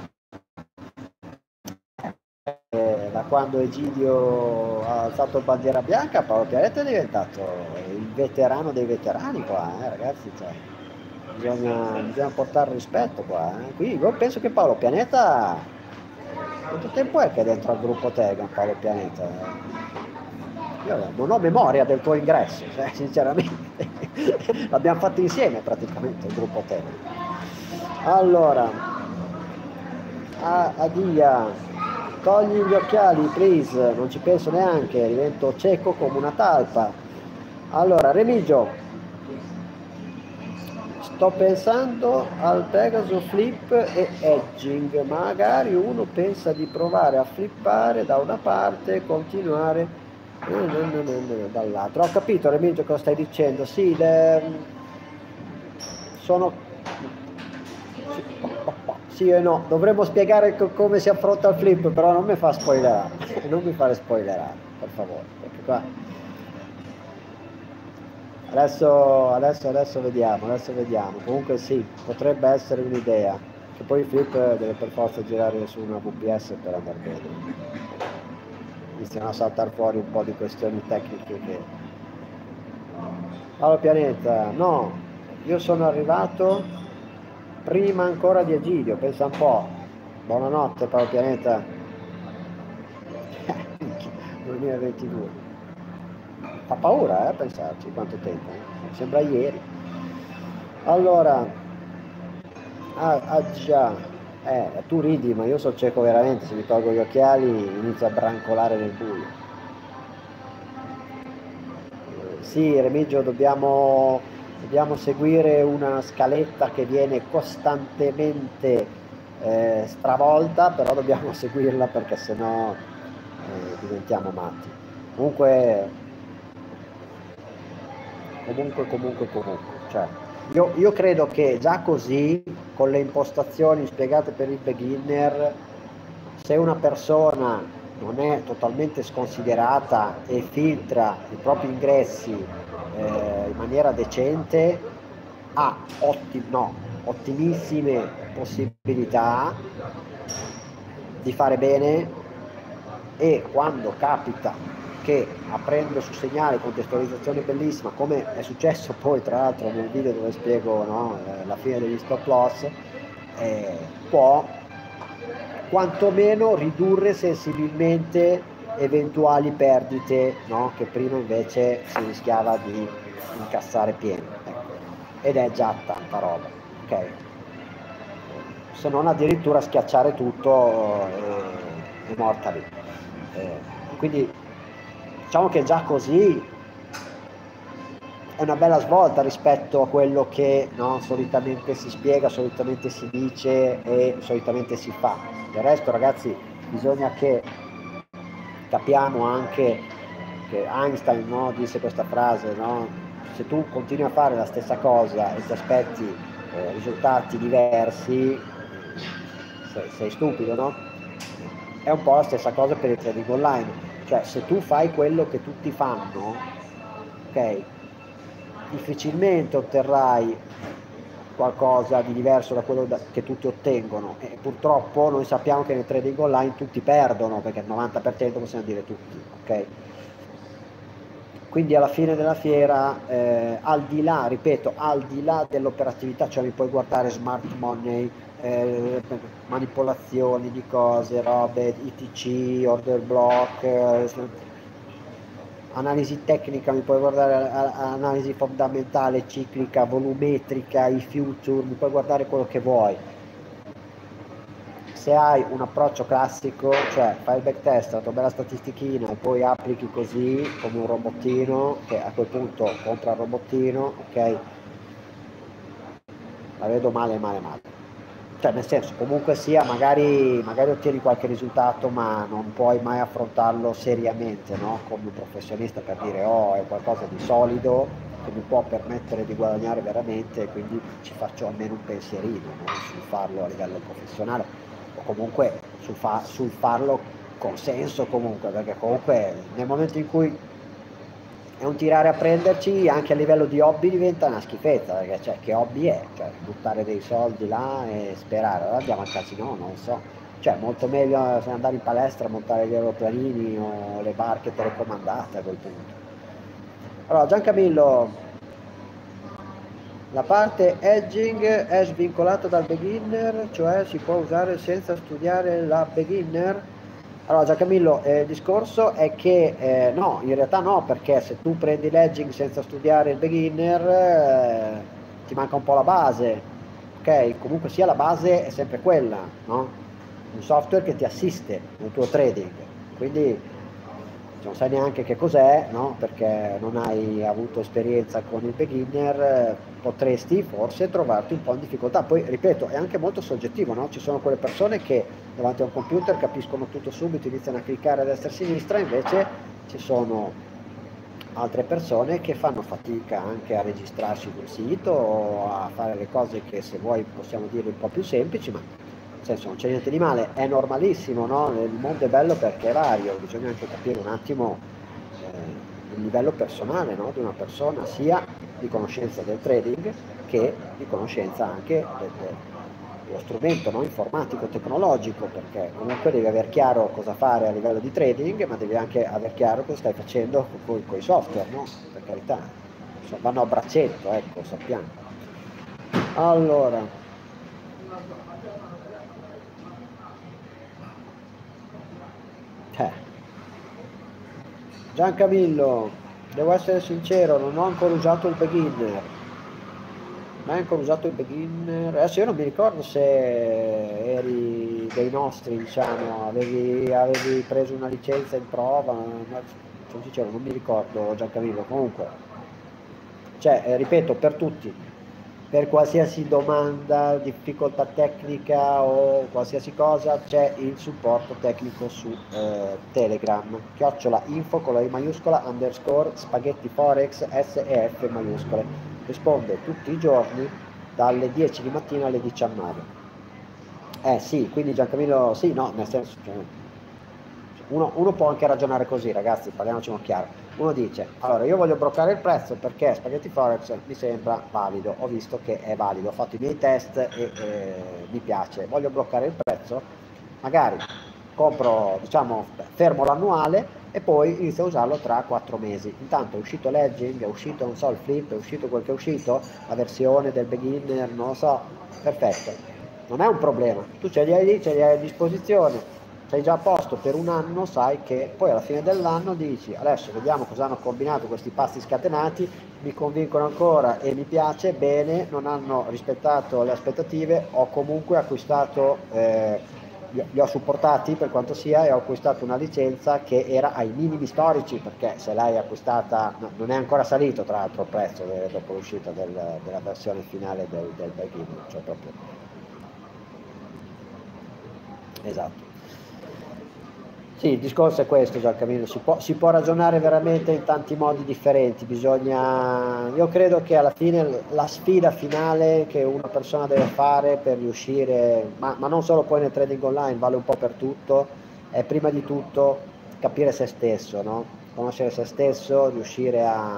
da quando Egidio ha alzato bandiera bianca, Paolo Pianeta è diventato il veterano dei veterani qua, eh, ragazzi, cioè, bisogna, bisogna portare rispetto qua, eh. Qui io penso che Paolo Pianeta, quanto tempo è che è dentro al gruppo Telegram Paolo Pianeta? Io non ho memoria del tuo ingresso, cioè, sinceramente l'abbiamo fatto insieme praticamente il gruppo Telegram. Allora, Adia, togli gli occhiali, please, non ci penso neanche, divento cieco come una talpa. Allora, Remigio, sto pensando al Pegasus Flip e Edging, magari uno pensa di provare a flippare da una parte e continuare dall'altro. Ho capito, Remigio, cosa stai dicendo? Sì, le... sono... Sì e no, dovremmo spiegare co- come si affronta il flip, però non mi fa spoilerare, non mi fare spoilerare, per favore, perché qua... Adesso, adesso, adesso vediamo, adesso vediamo. Comunque sì, potrebbe essere un'idea. Che poi il flip deve per forza girare su una V P S per andare bene. Iniziano a saltare fuori un po' di questioni tecniche che... Allora pianeta, no, io sono arrivato prima ancora di Egidio, pensa un po'. Buonanotte Paolo Pianeta. duemilaventidue. Fa paura, eh, pensarci quanto tempo. Sembra ieri. Allora, ah, ah già, eh, tu ridi, ma io sono cieco veramente, se mi tolgo gli occhiali inizio a brancolare nel buio. Eh, sì, Remigio, dobbiamo, dobbiamo seguire una scaletta che viene costantemente eh, stravolta, però dobbiamo seguirla perché sennò eh, diventiamo matti. Comunque, comunque, comunque, comunque, cioè, io, io credo che già così, con le impostazioni spiegate per il beginner, se una persona non è totalmente sconsiderata e filtra i propri ingressi eh, in maniera decente, ha ottim- no, ottimissime possibilità di fare bene e quando capita che aprendo su segnale contestualizzazione bellissima, come è successo poi tra l'altro nel video dove spiego, no, eh, la fine degli stop loss, eh, può quantomeno ridurre sensibilmente eventuali perdite, no, che prima invece si rischiava di incassare pieno, ecco. Ed è già tanta roba, ok? Se non addirittura schiacciare tutto e, e morta lì. Eh, quindi diciamo che già così è una bella svolta rispetto a quello che, no, solitamente si spiega, solitamente si dice e solitamente si fa. Del resto, ragazzi, bisogna che capiamo anche che Einstein, no, disse questa frase, no? Se tu continui a fare la stessa cosa e ti aspetti eh, risultati diversi, sei, sei stupido, no? È un po' la stessa cosa per il trading online, cioè se tu fai quello che tutti fanno, ok, difficilmente otterrai qualcosa di diverso da quello da, che tutti ottengono, e purtroppo noi sappiamo che nel trading online tutti perdono, perché il novanta per cento possiamo dire tutti, ok? Quindi alla fine della fiera, eh, al di là, ripeto, al di là dell'operatività, cioè mi puoi guardare smart money, eh, manipolazioni di cose, robe, I T C, order block, eh, analisi tecnica, mi puoi guardare a, a, analisi fondamentale, ciclica, volumetrica, i future, mi puoi guardare quello che vuoi. Se hai un approccio classico, cioè fai il backtest, la tua bella statistichina e poi applichi così come un robottino, che a quel punto compra il robottino, ok? La vedo male, male, male. Cioè nel senso, comunque sia, magari, magari ottieni qualche risultato, ma non puoi mai affrontarlo seriamente, no? Come un professionista, per dire, oh, è qualcosa di solido che mi può permettere di guadagnare veramente, quindi ci faccio almeno un pensierino, no? Sul farlo a livello professionale o comunque sul, fa- sul farlo con senso comunque, perché comunque nel momento in cui è un tirare a prenderci, anche a livello di hobby diventa una schifezza, perché cioè, che hobby è? Cioè, buttare dei soldi là e sperare, allora andiamo al casino, non lo so, cioè molto meglio andare in palestra, montare gli aeroplanini o le barche telecomandate a quel punto. Allora Giancamillo, la parte edging è svincolata dal beginner, cioè si può usare senza studiare la beginner? Allora Giancamillo, eh, il discorso è che eh, no, in realtà no, perché se tu prendi l'edging senza studiare il beginner eh, ti manca un po' la base, ok? Comunque sia la base è sempre quella, no? un software che ti assiste nel tuo trading, quindi non sai neanche che cos'è, no? Perché non hai avuto esperienza con il beginner, eh, potresti forse trovarti un po' in difficoltà. Poi, ripeto, è anche molto soggettivo, no? Ci sono quelle persone che davanti a un computer capiscono tutto subito, iniziano a cliccare a destra e a sinistra, invece ci sono altre persone che fanno fatica anche a registrarsi sul sito o a fare le cose che, se vuoi, possiamo dire un po' più semplici, ma nel senso non c'è niente di male, è normalissimo, no? Il mondo è bello perché è vario, bisogna anche capire un attimo eh, il livello personale, no? Di una persona, sia di conoscenza del trading che di conoscenza anche del, dello strumento, no? Informatico, tecnologico, perché comunque devi aver chiaro cosa fare a livello di trading, ma devi anche aver chiaro cosa stai facendo con i software, no? Per carità, insomma, vanno a braccetto, ecco, sappiamo. Allora, Eh. Giancamillo, devo essere sincero, non ho ancora usato il beginner. Non hai ancora usato il beginner? Adesso io non mi ricordo se eri dei nostri, diciamo, avevi, avevi preso una licenza in prova, ma, sono sincero, non mi ricordo Giancamillo. Comunque, cioè, eh, ripeto, per tutti, per qualsiasi domanda, difficoltà tecnica o qualsiasi cosa, c'è il supporto tecnico su eh, Telegram, chiocciola info con la I maiuscola underscore spaghetti forex S E F maiuscole. Risponde tutti i giorni dalle dieci di mattina alle diciannove. Eh sì, quindi Giancamillo, sì, no, nel senso, cioè, uno, uno può anche ragionare così, ragazzi, parliamoci chiaro. Uno dice, allora io voglio bloccare il prezzo perché Spaghetti Forex mi sembra valido, ho visto che è valido, ho fatto i miei test e eh, mi piace, voglio bloccare il prezzo, magari compro, diciamo, fermo l'annuale e poi inizio a usarlo tra quattro mesi. Intanto è uscito l'edging, è uscito, non so, il flip, è uscito quel che è uscito, la versione del beginner, non lo so, perfetto. Non è un problema, tu ce li hai lì, ce li hai a disposizione, sei già a posto per un anno, sai che poi alla fine dell'anno dici adesso vediamo cosa hanno combinato questi pazzi scatenati, mi convincono ancora e mi piace, bene, non hanno rispettato le aspettative, ho comunque acquistato, eh, li ho supportati per quanto sia e ho acquistato una licenza che era ai minimi storici, perché se l'hai acquistata, no, non è ancora salito tra l'altro il prezzo de, dopo l'uscita del, della versione finale del, del beginner, cioè proprio esatto. Sì, il discorso è questo, Giancamillo, si può, si può ragionare veramente in tanti modi differenti, bisogna, io credo che alla fine la sfida finale che una persona deve fare per riuscire, ma, ma non solo poi nel trading online, vale un po' per tutto, è prima di tutto capire se stesso, no? Conoscere se stesso, riuscire a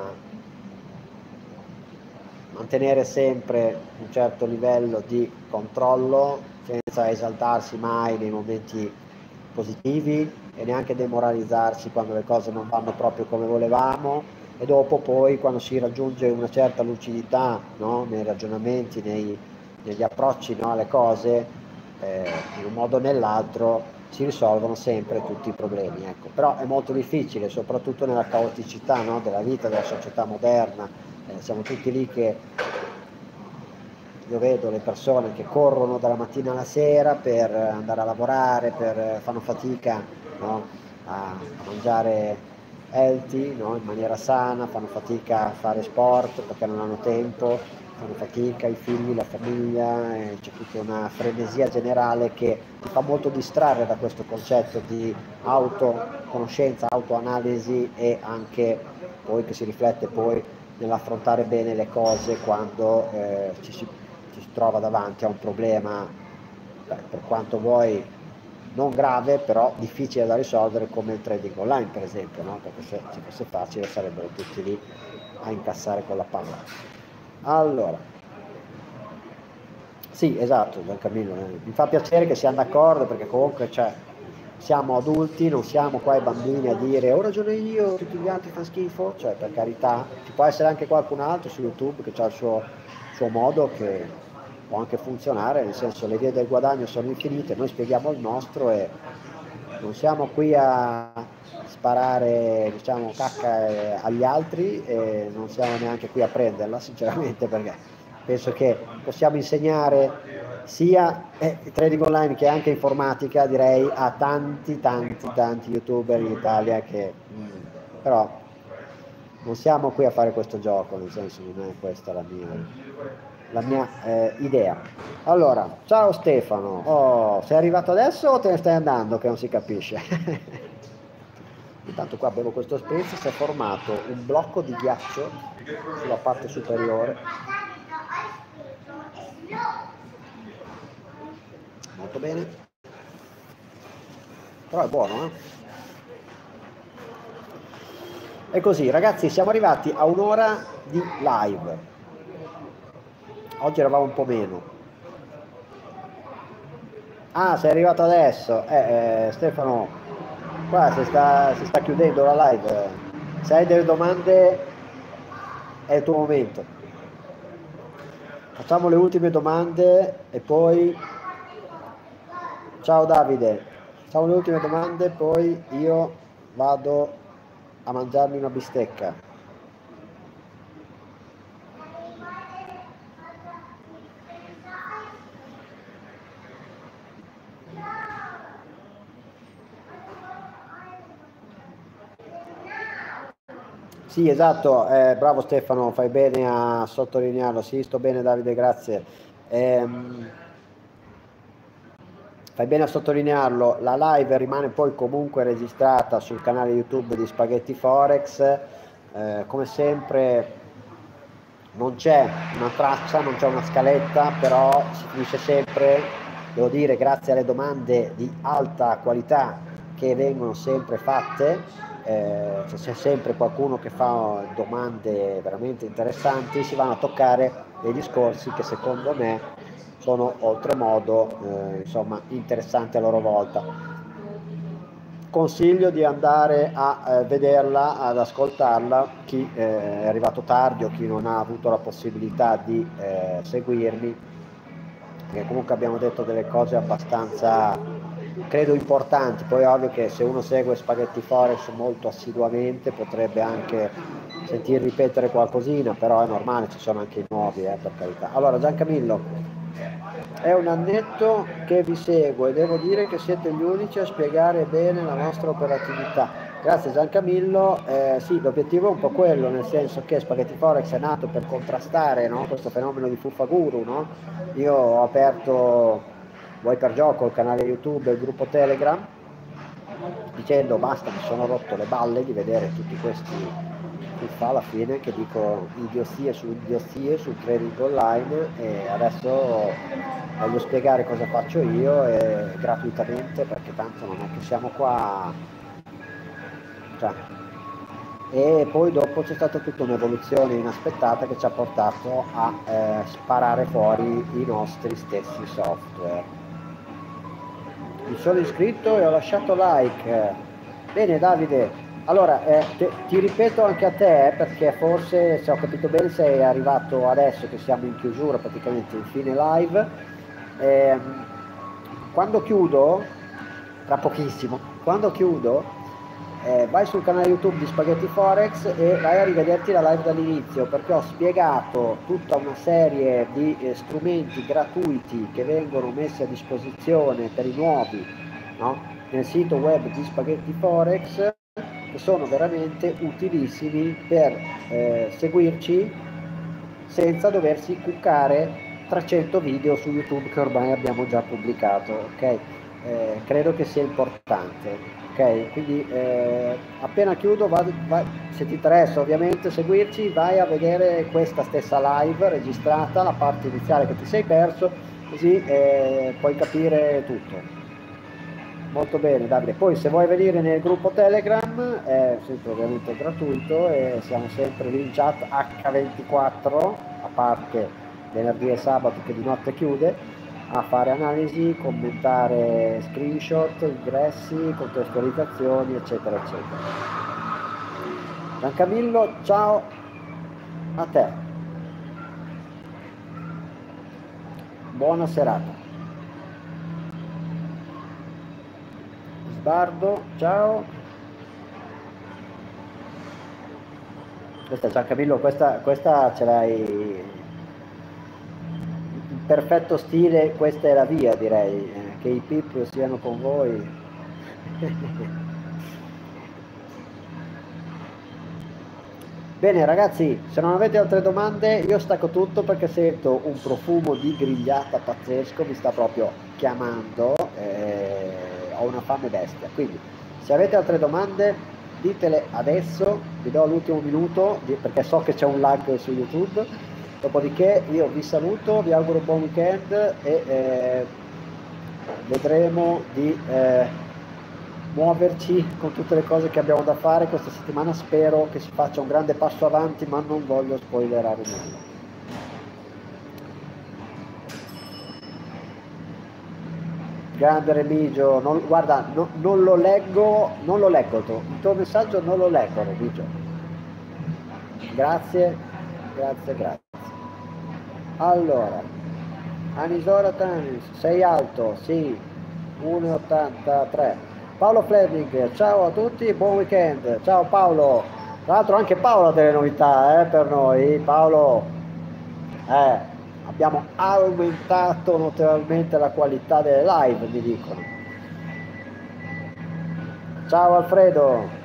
mantenere sempre un certo livello di controllo senza esaltarsi mai nei momenti positivi e neanche demoralizzarsi quando le cose non vanno proprio come volevamo, e dopo poi quando si raggiunge una certa lucidità, no? Nei ragionamenti, nei, negli approcci, no? Alle cose, eh, in un modo o nell'altro si risolvono sempre tutti i problemi, ecco. Però è molto difficile, soprattutto nella caoticità, no? Della vita, della società moderna. Eh, siamo tutti lì che io vedo le persone che corrono dalla mattina alla sera per andare a lavorare, per, fanno fatica, no? a, a mangiare healthy, no? In maniera sana, fanno fatica a fare sport perché non hanno tempo, fanno fatica i figli, la famiglia, eh, c'è tutta una frenesia generale che ti fa molto distrarre da questo concetto di autoconoscenza, autoanalisi e anche poi che si riflette poi nell'affrontare bene le cose quando eh, ci, si, ci si trova davanti a un problema, beh, per quanto vuoi non grave, però difficile da risolvere come il trading online, per esempio, no? Perché se, se fosse facile sarebbero tutti lì a incassare con la palla. Allora, sì, esatto, Giancamillo, eh, mi fa piacere che siamo d'accordo perché comunque cioè, siamo adulti, non siamo qua i bambini a dire ho ragione io, tutti gli altri fanno schifo, cioè per carità, ci può essere anche qualcun altro su YouTube che ha il suo, suo modo che può anche funzionare, nel senso le vie del guadagno sono infinite, noi spieghiamo il nostro e non siamo qui a sparare, diciamo, cacca eh, agli altri e non siamo neanche qui a prenderla, sinceramente, perché penso che possiamo insegnare sia eh, trading online che anche informatica, direi a tanti tanti tanti youtuber in Italia che mh, però non siamo qui a fare questo gioco, nel senso non è questa la mia, la mia eh, idea. Allora, ciao Stefano, oh, sei arrivato adesso o te ne stai andando che non si capisce? Intanto qua bevo questo spritz, si è formato un blocco di ghiaccio sulla parte superiore, molto bene, però è buono, eh? E così ragazzi, siamo arrivati a un'ora di live, oggi eravamo un po' meno. Ah, sei arrivato adesso, eh, eh, Stefano, qua si sta, si sta chiudendo la live, se hai delle domande è il tuo momento. Facciamo le ultime domande e poi... Ciao Davide, facciamo le ultime domande, poi io vado a mangiarmi una bistecca. Sì, esatto, eh, bravo Stefano, fai bene a sottolinearlo. Sì, sto bene Davide, grazie. Ehm, fai bene a sottolinearlo, la live rimane poi comunque registrata sul canale YouTube di Spaghetti Forex. Eh, come sempre non c'è una traccia, non c'è una scaletta, però si finisce sempre, devo dire, grazie alle domande di alta qualità che vengono sempre fatte, eh, c'è sempre qualcuno che fa domande veramente interessanti, si vanno a toccare dei discorsi che secondo me sono oltremodo eh, insomma interessanti a loro volta. Consiglio di andare a eh, vederla, ad ascoltarla, chi eh, è arrivato tardi o chi non ha avuto la possibilità di eh, seguirmi, perché comunque abbiamo detto delle cose abbastanza, credo, importanti. Poi è ovvio che se uno segue Spaghetti Forex molto assiduamente potrebbe anche sentir ripetere qualcosina, però è normale, ci sono anche i nuovi, eh, per carità. Allora Giancamillo, è un annetto che vi seguo e devo dire che siete gli unici a spiegare bene la nostra operatività. Grazie Giancamillo, eh, sì, l'obiettivo è un po' quello, nel senso che Spaghetti Forex è nato per contrastare, no, questo fenomeno di fuffaguru, no? Io ho aperto, vuoi per gioco, il canale YouTube e il gruppo Telegram, dicendo basta, mi sono rotto le balle di vedere tutti questi fuffa alla fine che dico idiozie su idiozie sul trading online, e adesso voglio spiegare cosa faccio io e gratuitamente, perché tanto non è che siamo qua, cioè. E poi dopo c'è stata tutta un'evoluzione inaspettata che ci ha portato a eh, sparare fuori i nostri stessi software. Mi sono iscritto e ho lasciato like. Bene Davide, allora eh, te, ti ripeto anche a te, perché forse, se ho capito bene, sei arrivato adesso che siamo in chiusura, praticamente in fine live. Eh, quando chiudo, tra pochissimo, quando chiudo, eh, vai sul canale YouTube di Spaghetti Forex e vai a rivederti la live dall'inizio, perché ho spiegato tutta una serie di eh, strumenti gratuiti che vengono messi a disposizione per i nuovi, no? Nel sito web di Spaghetti Forex, che sono veramente utilissimi per eh, seguirci senza doversi cuccare trecento video su YouTube che ormai abbiamo già pubblicato, ok? Eh, credo che sia importante, ok? Quindi eh, appena chiudo, va, va, se ti interessa ovviamente seguirci, vai a vedere questa stessa live registrata, la parte iniziale che ti sei perso, così eh, puoi capire tutto. Molto bene Davide, poi se vuoi venire nel gruppo Telegram è sempre ovviamente gratuito e siamo sempre lì in chat acca ventiquattro, a parte venerdì e sabato che di notte chiude, a fare analisi, commentare screenshot, ingressi, contestualizzazioni eccetera eccetera. Giancamillo, ciao a te, buona serata. Sbardo, ciao. Questa Giancamillo, questa, questa ce l'hai perfetto stile, questa è la via, direi, eh, che i Pip siano con voi. Bene ragazzi, se non avete altre domande io stacco tutto perché sento un profumo di grigliata pazzesco, mi sta proprio chiamando, eh, ho una fame bestia, quindi se avete altre domande ditele adesso, vi do l'ultimo minuto perché so che c'è un lag su YouTube, dopodiché io vi saluto, vi auguro un buon weekend e eh, vedremo di eh, muoverci con tutte le cose che abbiamo da fare questa settimana. Spero che si faccia un grande passo avanti, ma non voglio spoilerare nulla. Grande Remigio, non, guarda, no, non lo leggo, non lo leggo, tu. Il tuo messaggio non lo leggo, Remigio. Grazie, grazie, grazie. Allora, Anisora Tanis, sei alto, sì, uno virgola ottantatré. Paolo Fleming, ciao a tutti, buon weekend. Ciao Paolo. Tra l'altro anche Paolo ha delle novità eh, per noi. Paolo, eh, abbiamo aumentato notevolmente la qualità delle live, mi dicono. Ciao Alfredo.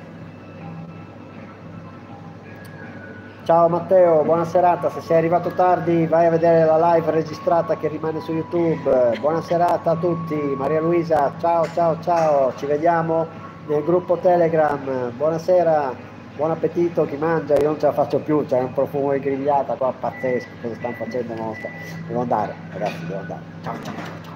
Ciao Matteo, buona serata. Se sei arrivato tardi vai a vedere la live registrata che rimane su YouTube. Buona serata a tutti. Maria Luisa, ciao ciao ciao. Ci vediamo nel gruppo Telegram. Buonasera, buon appetito chi mangia. Io non ce la faccio più, c'è un profumo di grigliata qua pazzesco. Cosa stanno facendo? Non lo so. Devo andare, ragazzi, devo andare. Ciao ciao ciao.